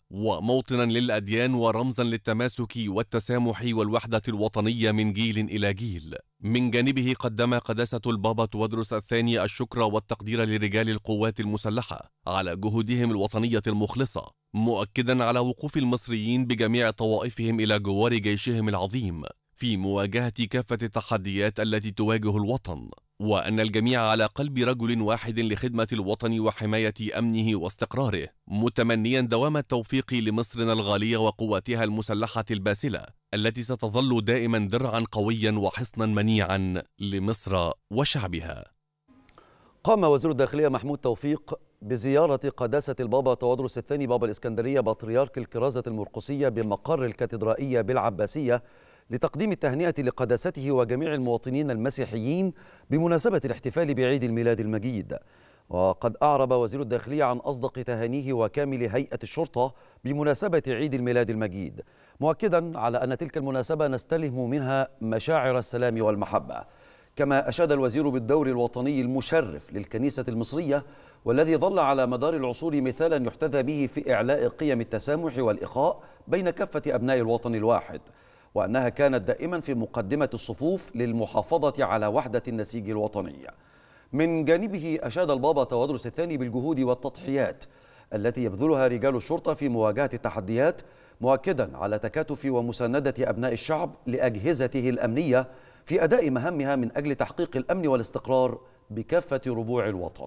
[SPEAKER 10] وموطنا للأديان ورمزا للتماسك والتسامح والوحدة الوطنية من جيل إلى جيل. من جانبه قدم قداسة البابا تودروس الثاني الشكر والتقدير لرجال القوات المسلحة على جهودهم الوطنية المخلصة، مؤكدا على وقوف المصريين بجميع طوائفهم إلى جوار جيشهم العظيم في مواجهة كافة التحديات التي تواجه الوطن، وأن الجميع على قلب رجل واحد لخدمة الوطن وحماية أمنه واستقراره، متمنيا دوام التوفيق لمصرنا الغالية وقواتها المسلحة الباسلة التي ستظل دائما درعا قويا وحصنا منيعا لمصر وشعبها.
[SPEAKER 1] قام وزير الداخلية محمود توفيق بزيارة قداسة البابا تودروس الثاني بابا الإسكندرية بطريرك الكرازة المرقسية بمقر الكاتدرائية بالعباسية لتقديم التهنئة لقداسته وجميع المواطنين المسيحيين بمناسبة الاحتفال بعيد الميلاد المجيد. وقد أعرب وزير الداخلية عن أصدق تهانيه وكامل هيئة الشرطة بمناسبة عيد الميلاد المجيد، مؤكدا على أن تلك المناسبة نستلهم منها مشاعر السلام والمحبة. كما أشاد الوزير بالدور الوطني المشرف للكنيسة المصرية، والذي ظل على مدار العصور مثالا يحتذى به في إعلاء قيم التسامح والإخاء بين كافة أبناء الوطن الواحد، وأنها كانت دائما في مقدمة الصفوف للمحافظة على وحدة النسيج الوطني. من جانبه أشاد البابا تودروس الثاني بالجهود والتضحيات التي يبذلها رجال الشرطة في مواجهة التحديات، مؤكدا على تكاتف ومساندة أبناء الشعب لأجهزته الأمنية في أداء مهامها من أجل تحقيق الأمن والاستقرار بكافة ربوع الوطن.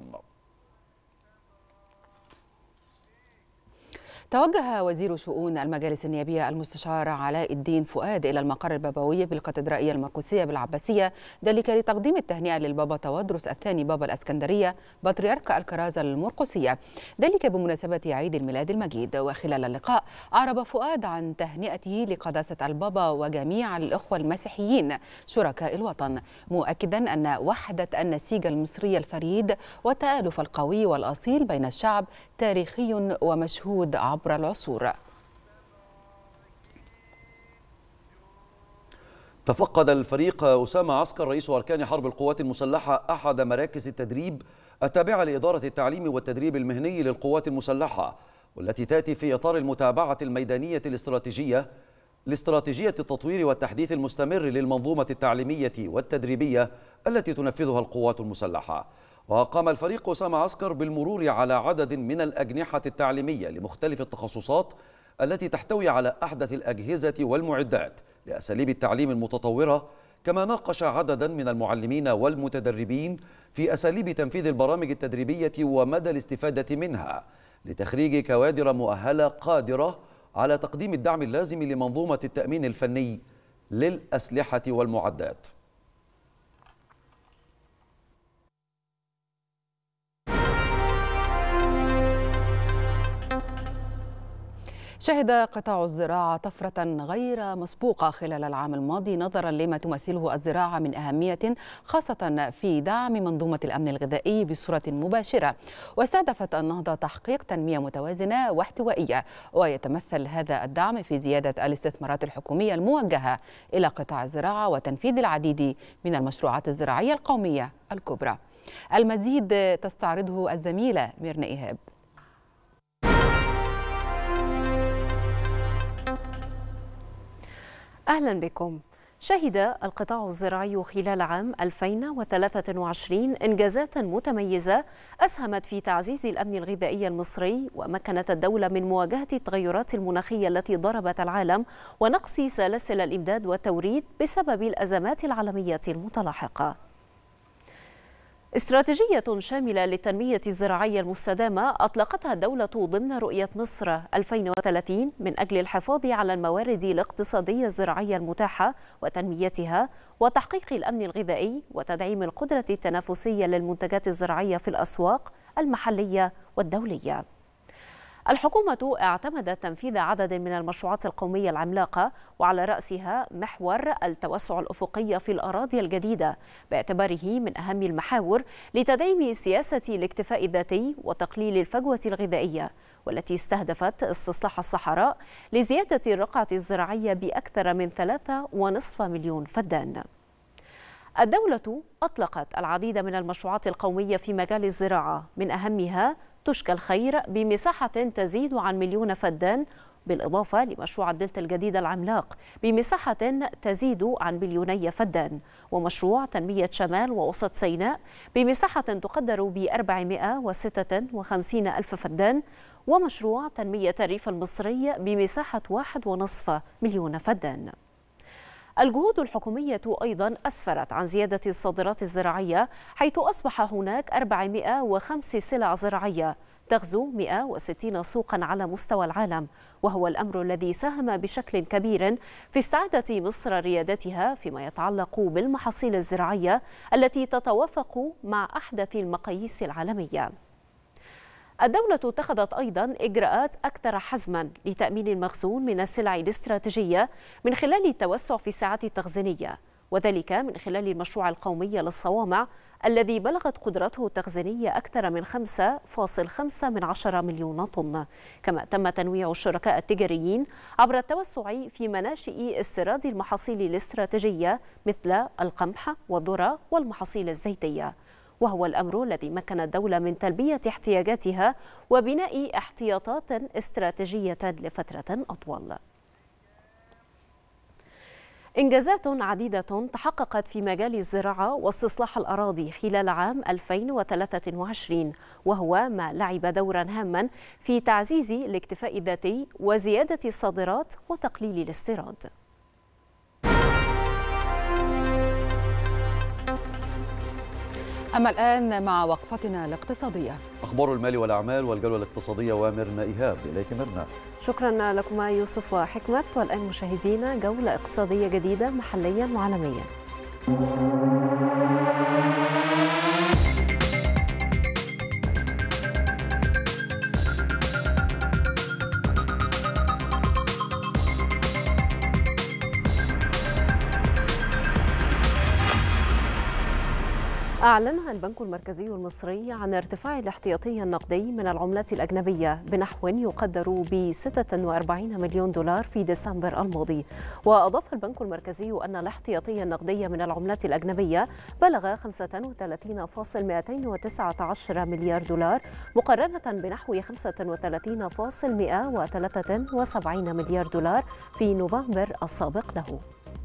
[SPEAKER 2] توجه وزير شؤون المجالس النيابية المستشار علاء الدين فؤاد إلى المقر البابوي بالكاتدرائية المرقسية بالعباسية، ذلك لتقديم التهنئة للبابا تودروس الثاني بابا الإسكندرية بطريرك الكرازة المرقسية، ذلك بمناسبة عيد الميلاد المجيد. وخلال اللقاء أعرب فؤاد عن تهنئته لقداسة البابا وجميع الأخوة المسيحيين شركاء الوطن، مؤكدا أن وحدة النسيج المصري الفريد والتآلف القوي والأصيل بين الشعب تاريخي ومشهود عبر العصور.
[SPEAKER 1] تفقد الفريق أسامة عسكر رئيس أركان حرب القوات المسلحة أحد مراكز التدريب التابعة لإدارة التعليم والتدريب المهني للقوات المسلحة، والتي تأتي في إطار المتابعة الميدانية الاستراتيجية لاستراتيجية التطوير والتحديث المستمر للمنظومة التعليمية والتدريبية التي تنفذها القوات المسلحة. وقام الفريق أسامة عسكر بالمرور على عدد من الأجنحة التعليمية لمختلف التخصصات التي تحتوي على أحدث الأجهزة والمعدات لأساليب التعليم المتطورة، كما ناقش عددا من المعلمين والمتدربين في أساليب تنفيذ البرامج التدريبية ومدى الاستفادة منها لتخريج كوادر مؤهلة قادرة على تقديم الدعم اللازم لمنظومة التأمين الفني للأسلحة والمعدات.
[SPEAKER 2] شهد قطاع الزراعة طفرة غير مسبوقة خلال العام الماضي نظرا لما تمثله الزراعة من أهمية، خاصة في دعم منظومة الأمن الغذائي بصورة مباشرة. واستهدفت النهضة تحقيق تنمية متوازنة واحتوائية، ويتمثل هذا الدعم في زيادة الاستثمارات الحكومية الموجهة إلى قطاع الزراعة وتنفيذ العديد من المشروعات الزراعية القومية الكبرى. المزيد تستعرضه الزميلة ميرنا إيهاب.
[SPEAKER 11] أهلا بكم. شهد القطاع الزراعي خلال عام ألفين وثلاثة وعشرين إنجازات متميزة أسهمت في تعزيز الأمن الغذائي المصري، ومكنت الدولة من مواجهة التغيرات المناخية التي ضربت العالم ونقص سلاسل الإمداد والتوريد بسبب الأزمات العالمية المتلاحقة. استراتيجية شاملة للتنمية الزراعية المستدامة أطلقتها الدولة ضمن رؤية مصر ألفين وثلاثين من أجل الحفاظ على الموارد الاقتصادية الزراعية المتاحة وتنميتها وتحقيق الأمن الغذائي وتدعيم القدرة التنافسية للمنتجات الزراعية في الأسواق المحلية والدولية. الحكومة اعتمدت تنفيذ عدد من المشروعات القومية العملاقة، وعلى رأسها محور التوسع الأفقي في الأراضي الجديدة باعتباره من أهم المحاور لتدعيم سياسة الاكتفاء الذاتي وتقليل الفجوة الغذائية، والتي استهدفت استصلاح الصحراء لزيادة الرقعة الزراعية بأكثر من ثلاثة ونصف مليون فدان. الدولة أطلقت العديد من المشروعات القومية في مجال الزراعة، من أهمها تشكى الخير بمساحة تزيد عن مليون فدان، بالإضافة لمشروع الدلتا الجديد العملاق بمساحة تزيد عن مليوني فدان، ومشروع تنمية شمال ووسط سيناء بمساحة تقدر ب أربعمائة وستة وخمسين ألف فدان، ومشروع تنمية الريف المصري بمساحة واحد ونصف مليون فدان. الجهود الحكومية أيضا أسفرت عن زيادة الصادرات الزراعية، حيث أصبح هناك أربعمائة وخمس سلع زراعية تغزو مئة وستين سوقا على مستوى العالم، وهو الأمر الذي ساهم بشكل كبير في استعادة مصر ريادتها فيما يتعلق بالمحاصيل الزراعية التي تتوافق مع أحدث المقاييس العالمية. الدولة اتخذت أيضا إجراءات أكثر حزما لتأمين المخزون من السلع الاستراتيجية من خلال التوسع في الساعات التخزينية، وذلك من خلال المشروع القومي للصوامع الذي بلغت قدرته التخزينية أكثر من خمسة فاصلة خمسة مليون طن. كما تم تنويع الشركاء التجاريين عبر التوسع في مناشئ استيراد المحاصيل الاستراتيجية مثل القمح والذرة والمحاصيل الزيتية، وهو الأمر الذي مكن الدولة من تلبية احتياجاتها وبناء احتياطات استراتيجية لفترة أطول. إنجازات عديدة تحققت في مجال الزراعة واستصلاح الأراضي خلال عام ألفين وثلاثة وعشرين، وهو ما لعب دورا هاما في تعزيز الاكتفاء الذاتي وزيادة الصادرات وتقليل الاستيراد.
[SPEAKER 2] أما الآن مع وقفتنا الاقتصادية،
[SPEAKER 1] أخبار المال والأعمال والجولة الاقتصادية وميرنا إيهاب. إليك ميرنا.
[SPEAKER 11] شكرا لكما يوسف وحكمت. والآن مشاهدينا جولة اقتصادية جديدة محليا وعالميا. أعلن البنك المركزي المصري عن ارتفاع الاحتياطي النقدي من العملات الأجنبية بنحو يقدر ب ستة وأربعين مليون دولار في ديسمبر الماضي. وأضاف البنك المركزي أن الاحتياطي النقدي من العملات الأجنبية بلغ خمسة وثلاثين فاصلة مئتين وتسعة عشر مليار دولار مقارنة بنحو خمسة وثلاثين فاصلة مئة وثلاثة وسبعين مليار دولار في نوفمبر السابق له.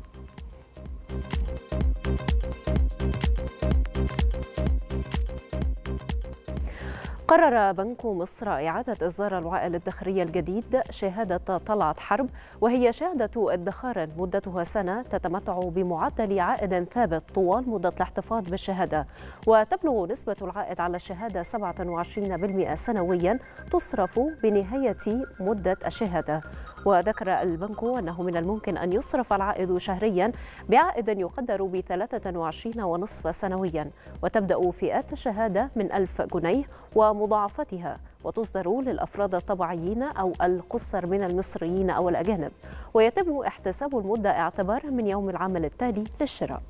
[SPEAKER 11] قرر بنك مصر إعادة إصدار الوعاء الادخاري الجديد شهادة طلعت حرب، وهي شهادة ادخار مدتها سنة تتمتع بمعدل عائد ثابت طوال مدة الاحتفاظ بالشهادة، وتبلغ نسبة العائد على الشهادة سبعة وعشرين بالمئة سنويا تصرف بنهاية مدة الشهادة. وذكر البنك أنه من الممكن أن يصرف العائد شهريا بعائد يقدر ب ثلاثة وعشرين ونصف سنويا، وتبدأ فئات الشهادة من ألف جنيه ومضاعفتها، وتصدر للأفراد الطبيعيين أو القُصّر من المصريين أو الأجانب، ويتم احتساب المدة اعتبارا من يوم العمل التالي للشراء.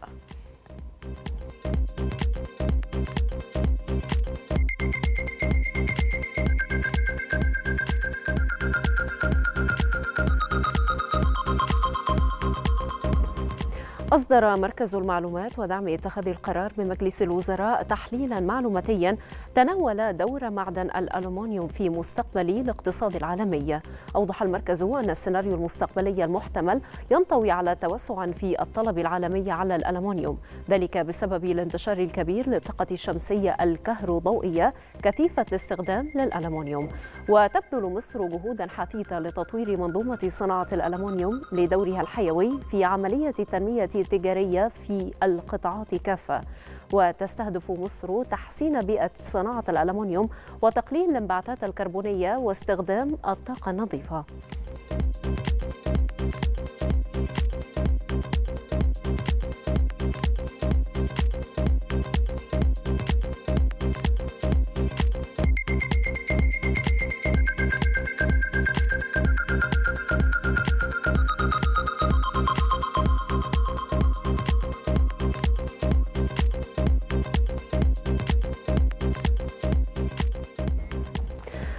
[SPEAKER 11] أصدر مركز المعلومات ودعم اتخاذ القرار بمجلس الوزراء تحليلا معلوماتيا تناول دور معدن الألومنيوم في مستقبل الاقتصاد العالمي. أوضح المركز أن السيناريو المستقبلي المحتمل ينطوي على توسع في الطلب العالمي على الألومنيوم، ذلك بسبب الانتشار الكبير للطاقة الشمسية الكهروضوئية كثيفة الاستخدام للألومنيوم. وتبذل مصر جهودا حثيثة لتطوير منظومة صناعة الألومنيوم لدورها الحيوي في عملية التنمية التجارية في القطاعات كافة. وتستهدف مصر تحسين بيئة صناعة الألومنيوم وتقليل الانبعاثات الكربونية واستخدام الطاقة النظيفة.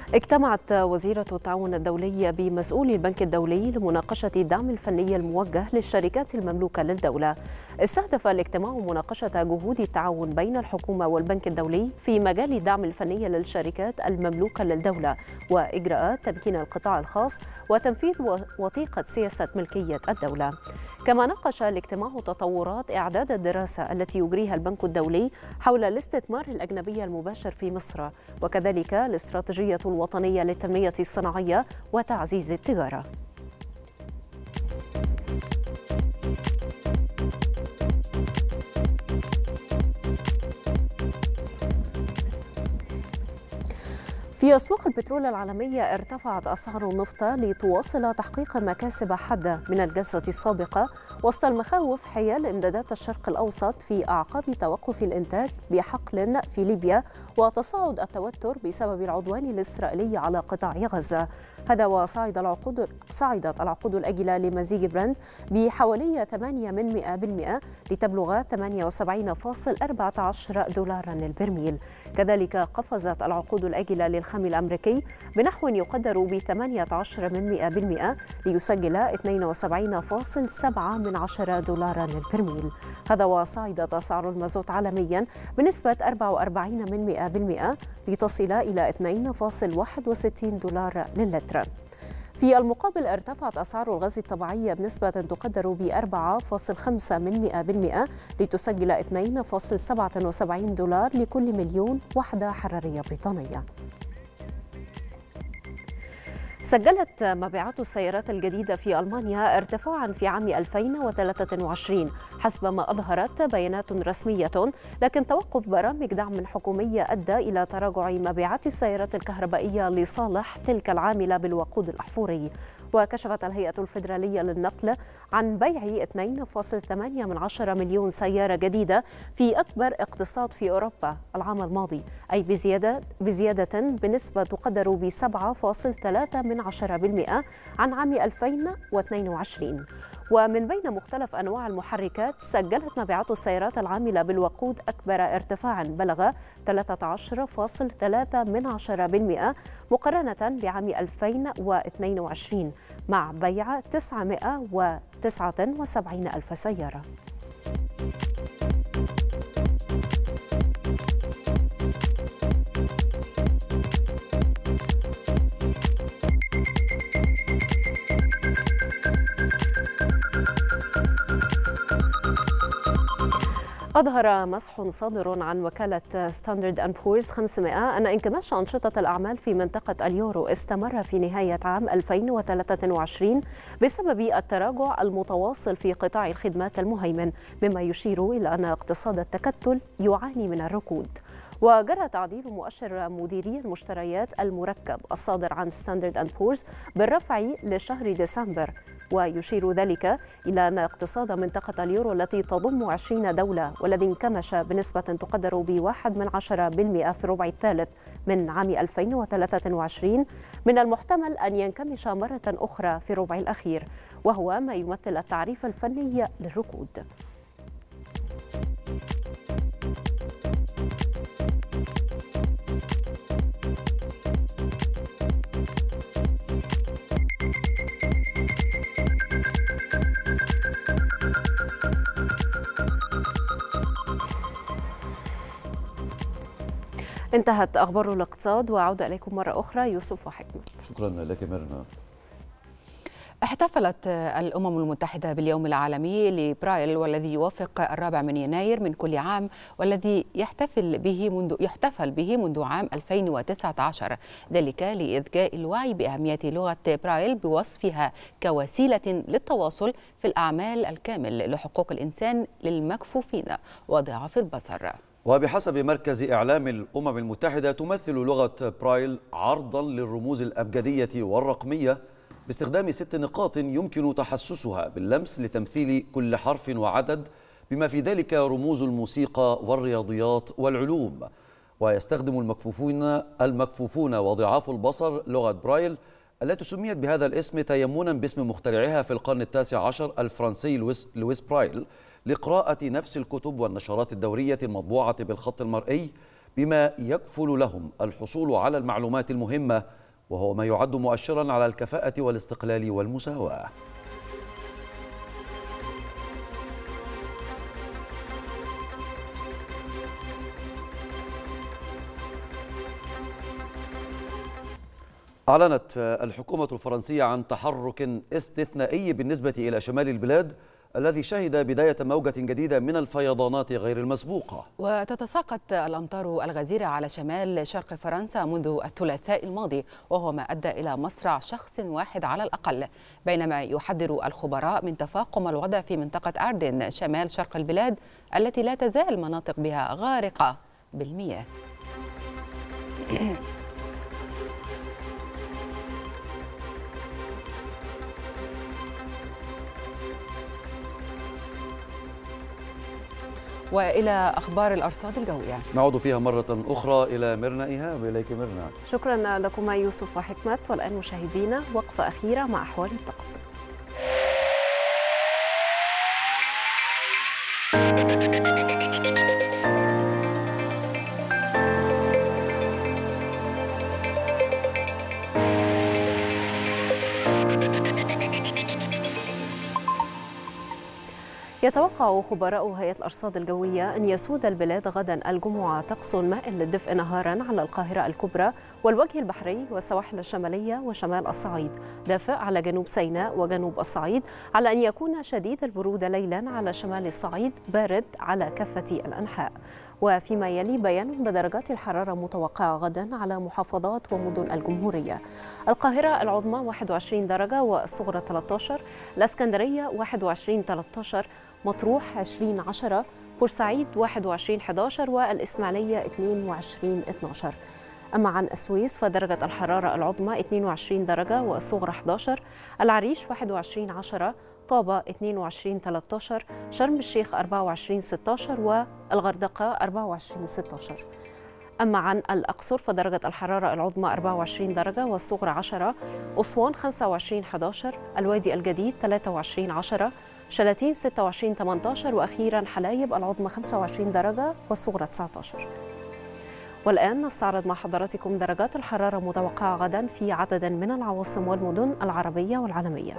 [SPEAKER 11] اجتمعت وزيرة التعاون الدولي بمسؤولي البنك الدولي لمناقشة الدعم الفني الموجه للشركات المملوكة للدولة. استهدف الاجتماع مناقشة جهود التعاون بين الحكومة والبنك الدولي في مجال الدعم الفني للشركات المملوكة للدولة وإجراءات تمكين القطاع الخاص وتنفيذ وثيقة سياسة ملكية الدولة. كما ناقش الاجتماع تطورات إعداد الدراسة التي يجريها البنك الدولي حول الاستثمار الأجنبي المباشر في مصر، وكذلك الاستراتيجية الوطنية للتنمية الصناعية وتعزيز التجارة. في أسواق البترول العالمية ارتفعت أسعار النفط لتواصل تحقيق مكاسب حادة من الجلسة السابقة وسط المخاوف حيال إمدادات الشرق الأوسط في أعقاب توقف الإنتاج بحقل في ليبيا وتصاعد التوتر بسبب العدوان الإسرائيلي على قطاع غزة. هذا وصعد العقود صعدت العقود الآجلة لمزيج برنت بحوالي ثمانية من مئة بالمئة لتبلغ ثمانية وسبعين فاصلة أربعة عشر دولارا للبرميل. كذلك قفزت العقود الآجلة للخام الأمريكي بنحو يقدر ب ثمانية عشر من مئة بالمئة ليسجل اثنين وسبعين فاصلة سبعة من عشرة دولارا للبرميل. هذا وصعدت أسعار المازوت عالميا بنسبة أربعة وأربعين من مئة بالمئة لتصل إلى اثنين فاصلة واحد وستين دولار للتر. في المقابل ارتفعت أسعار الغاز الطبيعي بنسبة تقدر ب أربعة فاصلة خمسة من مئة بالمئة لتسجل اثنين فاصلة سبعة وسبعين دولار لكل مليون وحدة حرارية بريطانية. سجلت مبيعات السيارات الجديدة في ألمانيا ارتفاعا في عام ألفين وثلاثة وعشرين حسب ما أظهرت بيانات رسمية، لكن توقف برامج دعم حكومية أدى إلى تراجع مبيعات السيارات الكهربائية لصالح تلك العاملة بالوقود الأحفوري. وكشفت الهيئة الفيدرالية للنقل عن بيع اثنين فاصلة ثمانية مليون سيارة جديدة في أكبر اقتصاد في أوروبا العام الماضي، أي بزيادة بزيادة بنسبة تقدر ب سبعة فاصلة ثلاثة بالمئة عن عام ألفين واثنين وعشرين. ومن بين مختلف أنواع المحركات سجلت مبيعات السيارات العاملة بالوقود أكبر ارتفاعا بلغ ثلاثة عشر فاصلة ثلاثة بالمئة مقارنة بعام ألفين واثنين وعشرين مع بيع تسعمئة وتسعة وسبعين ألف سيارة. أظهر مسح صادر عن وكالة ستاندرد أند بورز خمسمئة أن انكماش أنشطة الأعمال في منطقة اليورو استمر في نهاية عام ألفين وثلاثة وعشرين بسبب التراجع المتواصل في قطاع الخدمات المهيمن، مما يشير إلى أن اقتصاد التكتل يعاني من الركود. وجرى تعديل مؤشر مديري المشتريات المركب الصادر عن ستاندرد أند بورز بالرفع لشهر ديسمبر، ويشير ذلك إلى أن اقتصاد منطقة اليورو التي تضم عشرين دولة والذي انكمش بنسبة تقدر بواحد من عشرة بالمئة في الربع الثالث من عام ألفين وثلاثة وعشرين من المحتمل أن ينكمش مرة أخرى في الربع الأخير، وهو ما يمثل التعريف الفني للركود. انتهت أخبار الاقتصاد، وعودة إليكم مرة أخرى يوسف وحكمة.
[SPEAKER 1] شكرا لك ميرنا.
[SPEAKER 2] احتفلت الأمم المتحدة باليوم العالمي لبرايل والذي يوافق الرابع من يناير من كل عام، والذي يحتفل به منذ يحتفل به منذ عام ألفين وتسعة عشر، ذلك لإذكاء الوعي بأهمية لغة برايل بوصفها كوسيلة للتواصل في الأعمال الكامل لحقوق الإنسان للمكفوفين وضعاف البصر.
[SPEAKER 1] وبحسب مركز إعلام الأمم المتحدة تمثل لغة برايل عرضا للرموز الأبجدية والرقمية باستخدام ست نقاط يمكن تحسسها باللمس لتمثيل كل حرف وعدد، بما في ذلك رموز الموسيقى والرياضيات والعلوم. ويستخدم المكفوفون المكفوفون وضعاف البصر لغة برايل التي سميت بهذا الاسم تيمنا باسم مخترعها في القرن التاسع عشر الفرنسي لويس, لويس برايل لقراءة نفس الكتب والنشرات الدورية المطبوعة بالخط المرئي بما يكفل لهم الحصول على المعلومات المهمة، وهو ما يعد مؤشرا على الكفاءة والاستقلال والمساواة. أعلنت الحكومة الفرنسية عن تحرك استثنائي بالنسبة إلى شمال البلاد الذي شهد بداية موجة جديدة من الفيضانات غير المسبوقة.
[SPEAKER 2] وتتساقط الأمطار الغزيرة على شمال شرق فرنسا منذ الثلاثاء الماضي، وهو ما أدى إلى مصرع شخص واحد على الأقل، بينما يحذر الخبراء من تفاقم الوضع في منطقة أردن شمال شرق البلاد التي لا تزال مناطق بها غارقة بالمياه. وإلى أخبار الأرصاد الجوية
[SPEAKER 1] نعود فيها مرة أخرى إلى ميرنا إيهاب. إليك ميرنا.
[SPEAKER 11] شكرا لكما يوسف وحكمت. والآن مشاهدينا وقفة أخيرة مع أحوال الطقس. يتوقع خبراء هيئة الأرصاد الجوية أن يسود البلاد غدا الجمعة طقس مائل للدفء نهارا على القاهرة الكبرى والوجه البحري والسواحل الشمالية وشمال الصعيد، دافئ على جنوب سيناء وجنوب الصعيد، على أن يكون شديد البرودة ليلا على شمال الصعيد، بارد على كافة الأنحاء. وفيما يلي بيان بدرجات الحرارة متوقعة غدا على محافظات ومدن الجمهورية: القاهرة العظمى واحد وعشرين درجة والصغرى ثلاثة عشر، الإسكندرية واحد وعشرين ثلاثة عشر، مطروح عشرين عشرة، بورسعيد واحد وعشرين أحد عشر، والإسماعيلية اثنين وعشرين اثنا عشر. أما عن السويس فدرجة الحرارة العظمى اثنين وعشرين درجة والصغرى أحد عشر، العريش واحد وعشرين عشرة، طابة اثنين وعشرين ثلاثة عشر، شرم الشيخ أربعة وعشرين ستة عشر، والغردقة أربعة وعشرين ستة عشر. أما عن الأقصر فدرجة الحرارة العظمى أربعة وعشرين درجة والصغرى عشرة، أسوان خمسة وعشرين أحد عشر، الوادي الجديد ثلاثة وعشرين عشرة، شلاتين ستة وعشرين ثمانية عشر، وأخيرا حلايب العظمى خمسة وعشرين درجة والصغرى تسعة عشر. والآن نستعرض مع حضراتكم درجات الحرارة المتوقعة غدا في عدد من العواصم والمدن العربية والعالمية.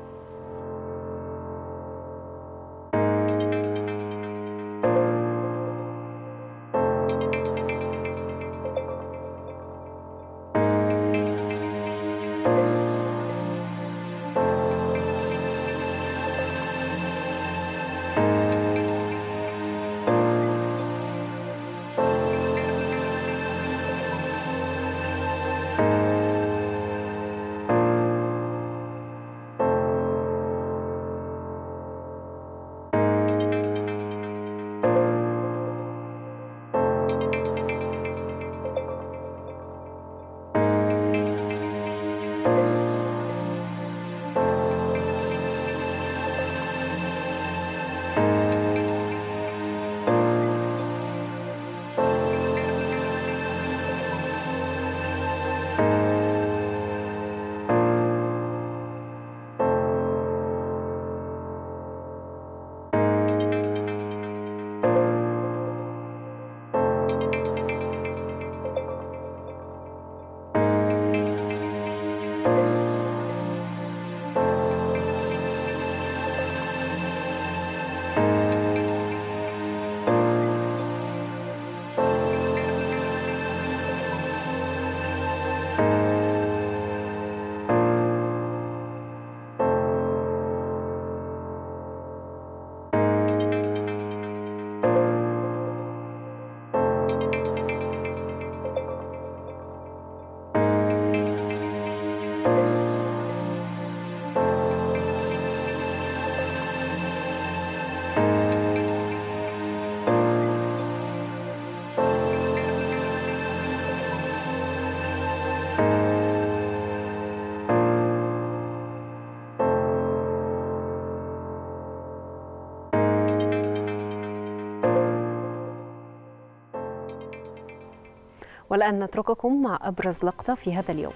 [SPEAKER 11] والآن نترككم مع أبرز لقطة في هذا اليوم.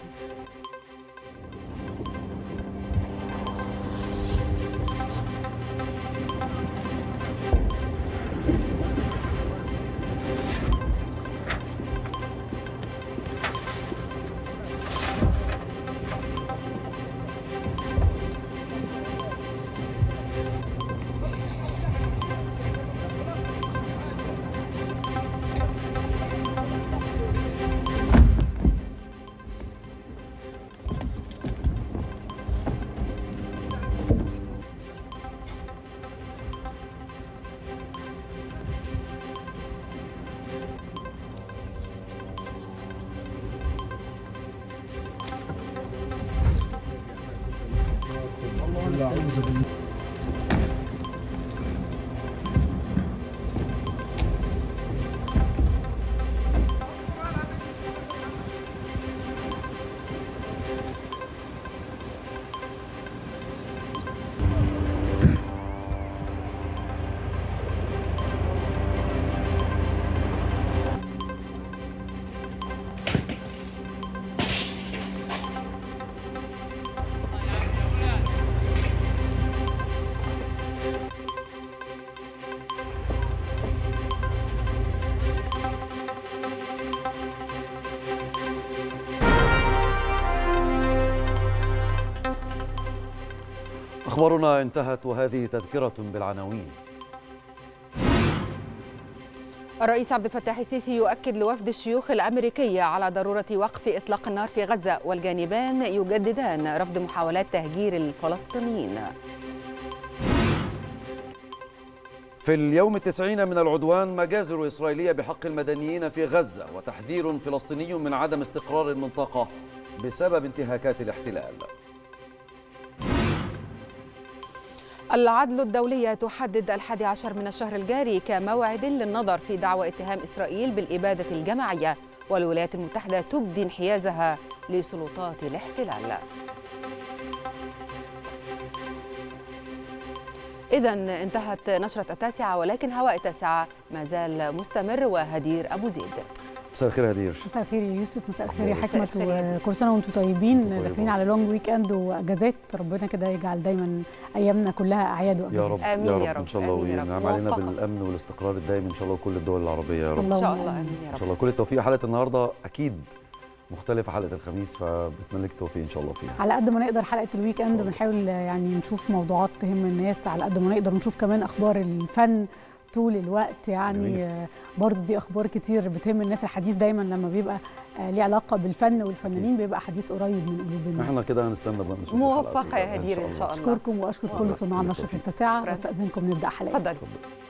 [SPEAKER 1] أخبارنا انتهت وهذه تذكرة بالعناوين.
[SPEAKER 2] الرئيس عبد الفتاح السيسي يؤكد لوفد الشيوخ الأمريكية على ضرورة وقف إطلاق النار في غزة، والجانبان يجددان رفض محاولات تهجير الفلسطينيين.
[SPEAKER 1] في اليوم التسعين من العدوان مجازر إسرائيلية بحق المدنيين في غزة، وتحذير فلسطيني من عدم استقرار المنطقة بسبب انتهاكات الاحتلال.
[SPEAKER 2] العدل الدولية تحدد الحادي عشر من الشهر الجاري كموعد للنظر في دعوى اتهام إسرائيل بالإبادة الجماعية، والولايات المتحدة تبدي انحيازها لسلطات الاحتلال. إذن انتهت نشرة التاسعة، ولكن هواء التاسعة ما زال مستمر. وهدير أبو زيد.
[SPEAKER 1] مساء الخير هدير.
[SPEAKER 12] مساء الخير يا يوسف، مساء الخير يا حكمت، وكل سنه وانتم طيبين. داخلين على لونج ويك اند واجازات، ربنا كده يجعل دايما ايامنا كلها اعياد واجازات.
[SPEAKER 1] يا رب آمين يا رب ان شاء الله، وينعم علينا بالامن والاستقرار الدائم ان شاء الله وكل الدول العربيه يا رب.
[SPEAKER 2] ان شاء الله امين يا رب.
[SPEAKER 1] ان شاء الله كل التوفيق. حلقه النهارده اكيد مختلفه حلقه الخميس، فبتمنى لك التوفيق ان شاء الله فيها.
[SPEAKER 12] على قد ما نقدر حلقه الويك اند بنحاول يعني نشوف موضوعات تهم الناس، على قد ما نقدر نشوف كمان اخبار الفن طول الوقت يعني. جميل. برضو دي اخبار كتير بتهم الناس. الحديث دايما لما بيبقى ليه علاقه بالفن والفنانين بيبقى حديث قريب من قلوب الناس.
[SPEAKER 1] احنا كده هنستنى بقى نشوف.
[SPEAKER 2] موفقه يا هدير ان شاء الله.
[SPEAKER 12] اشكركم واشكر كل صناع النشر في التاسعه، واستاذنكم نبدا حلقه.
[SPEAKER 2] اتفضل.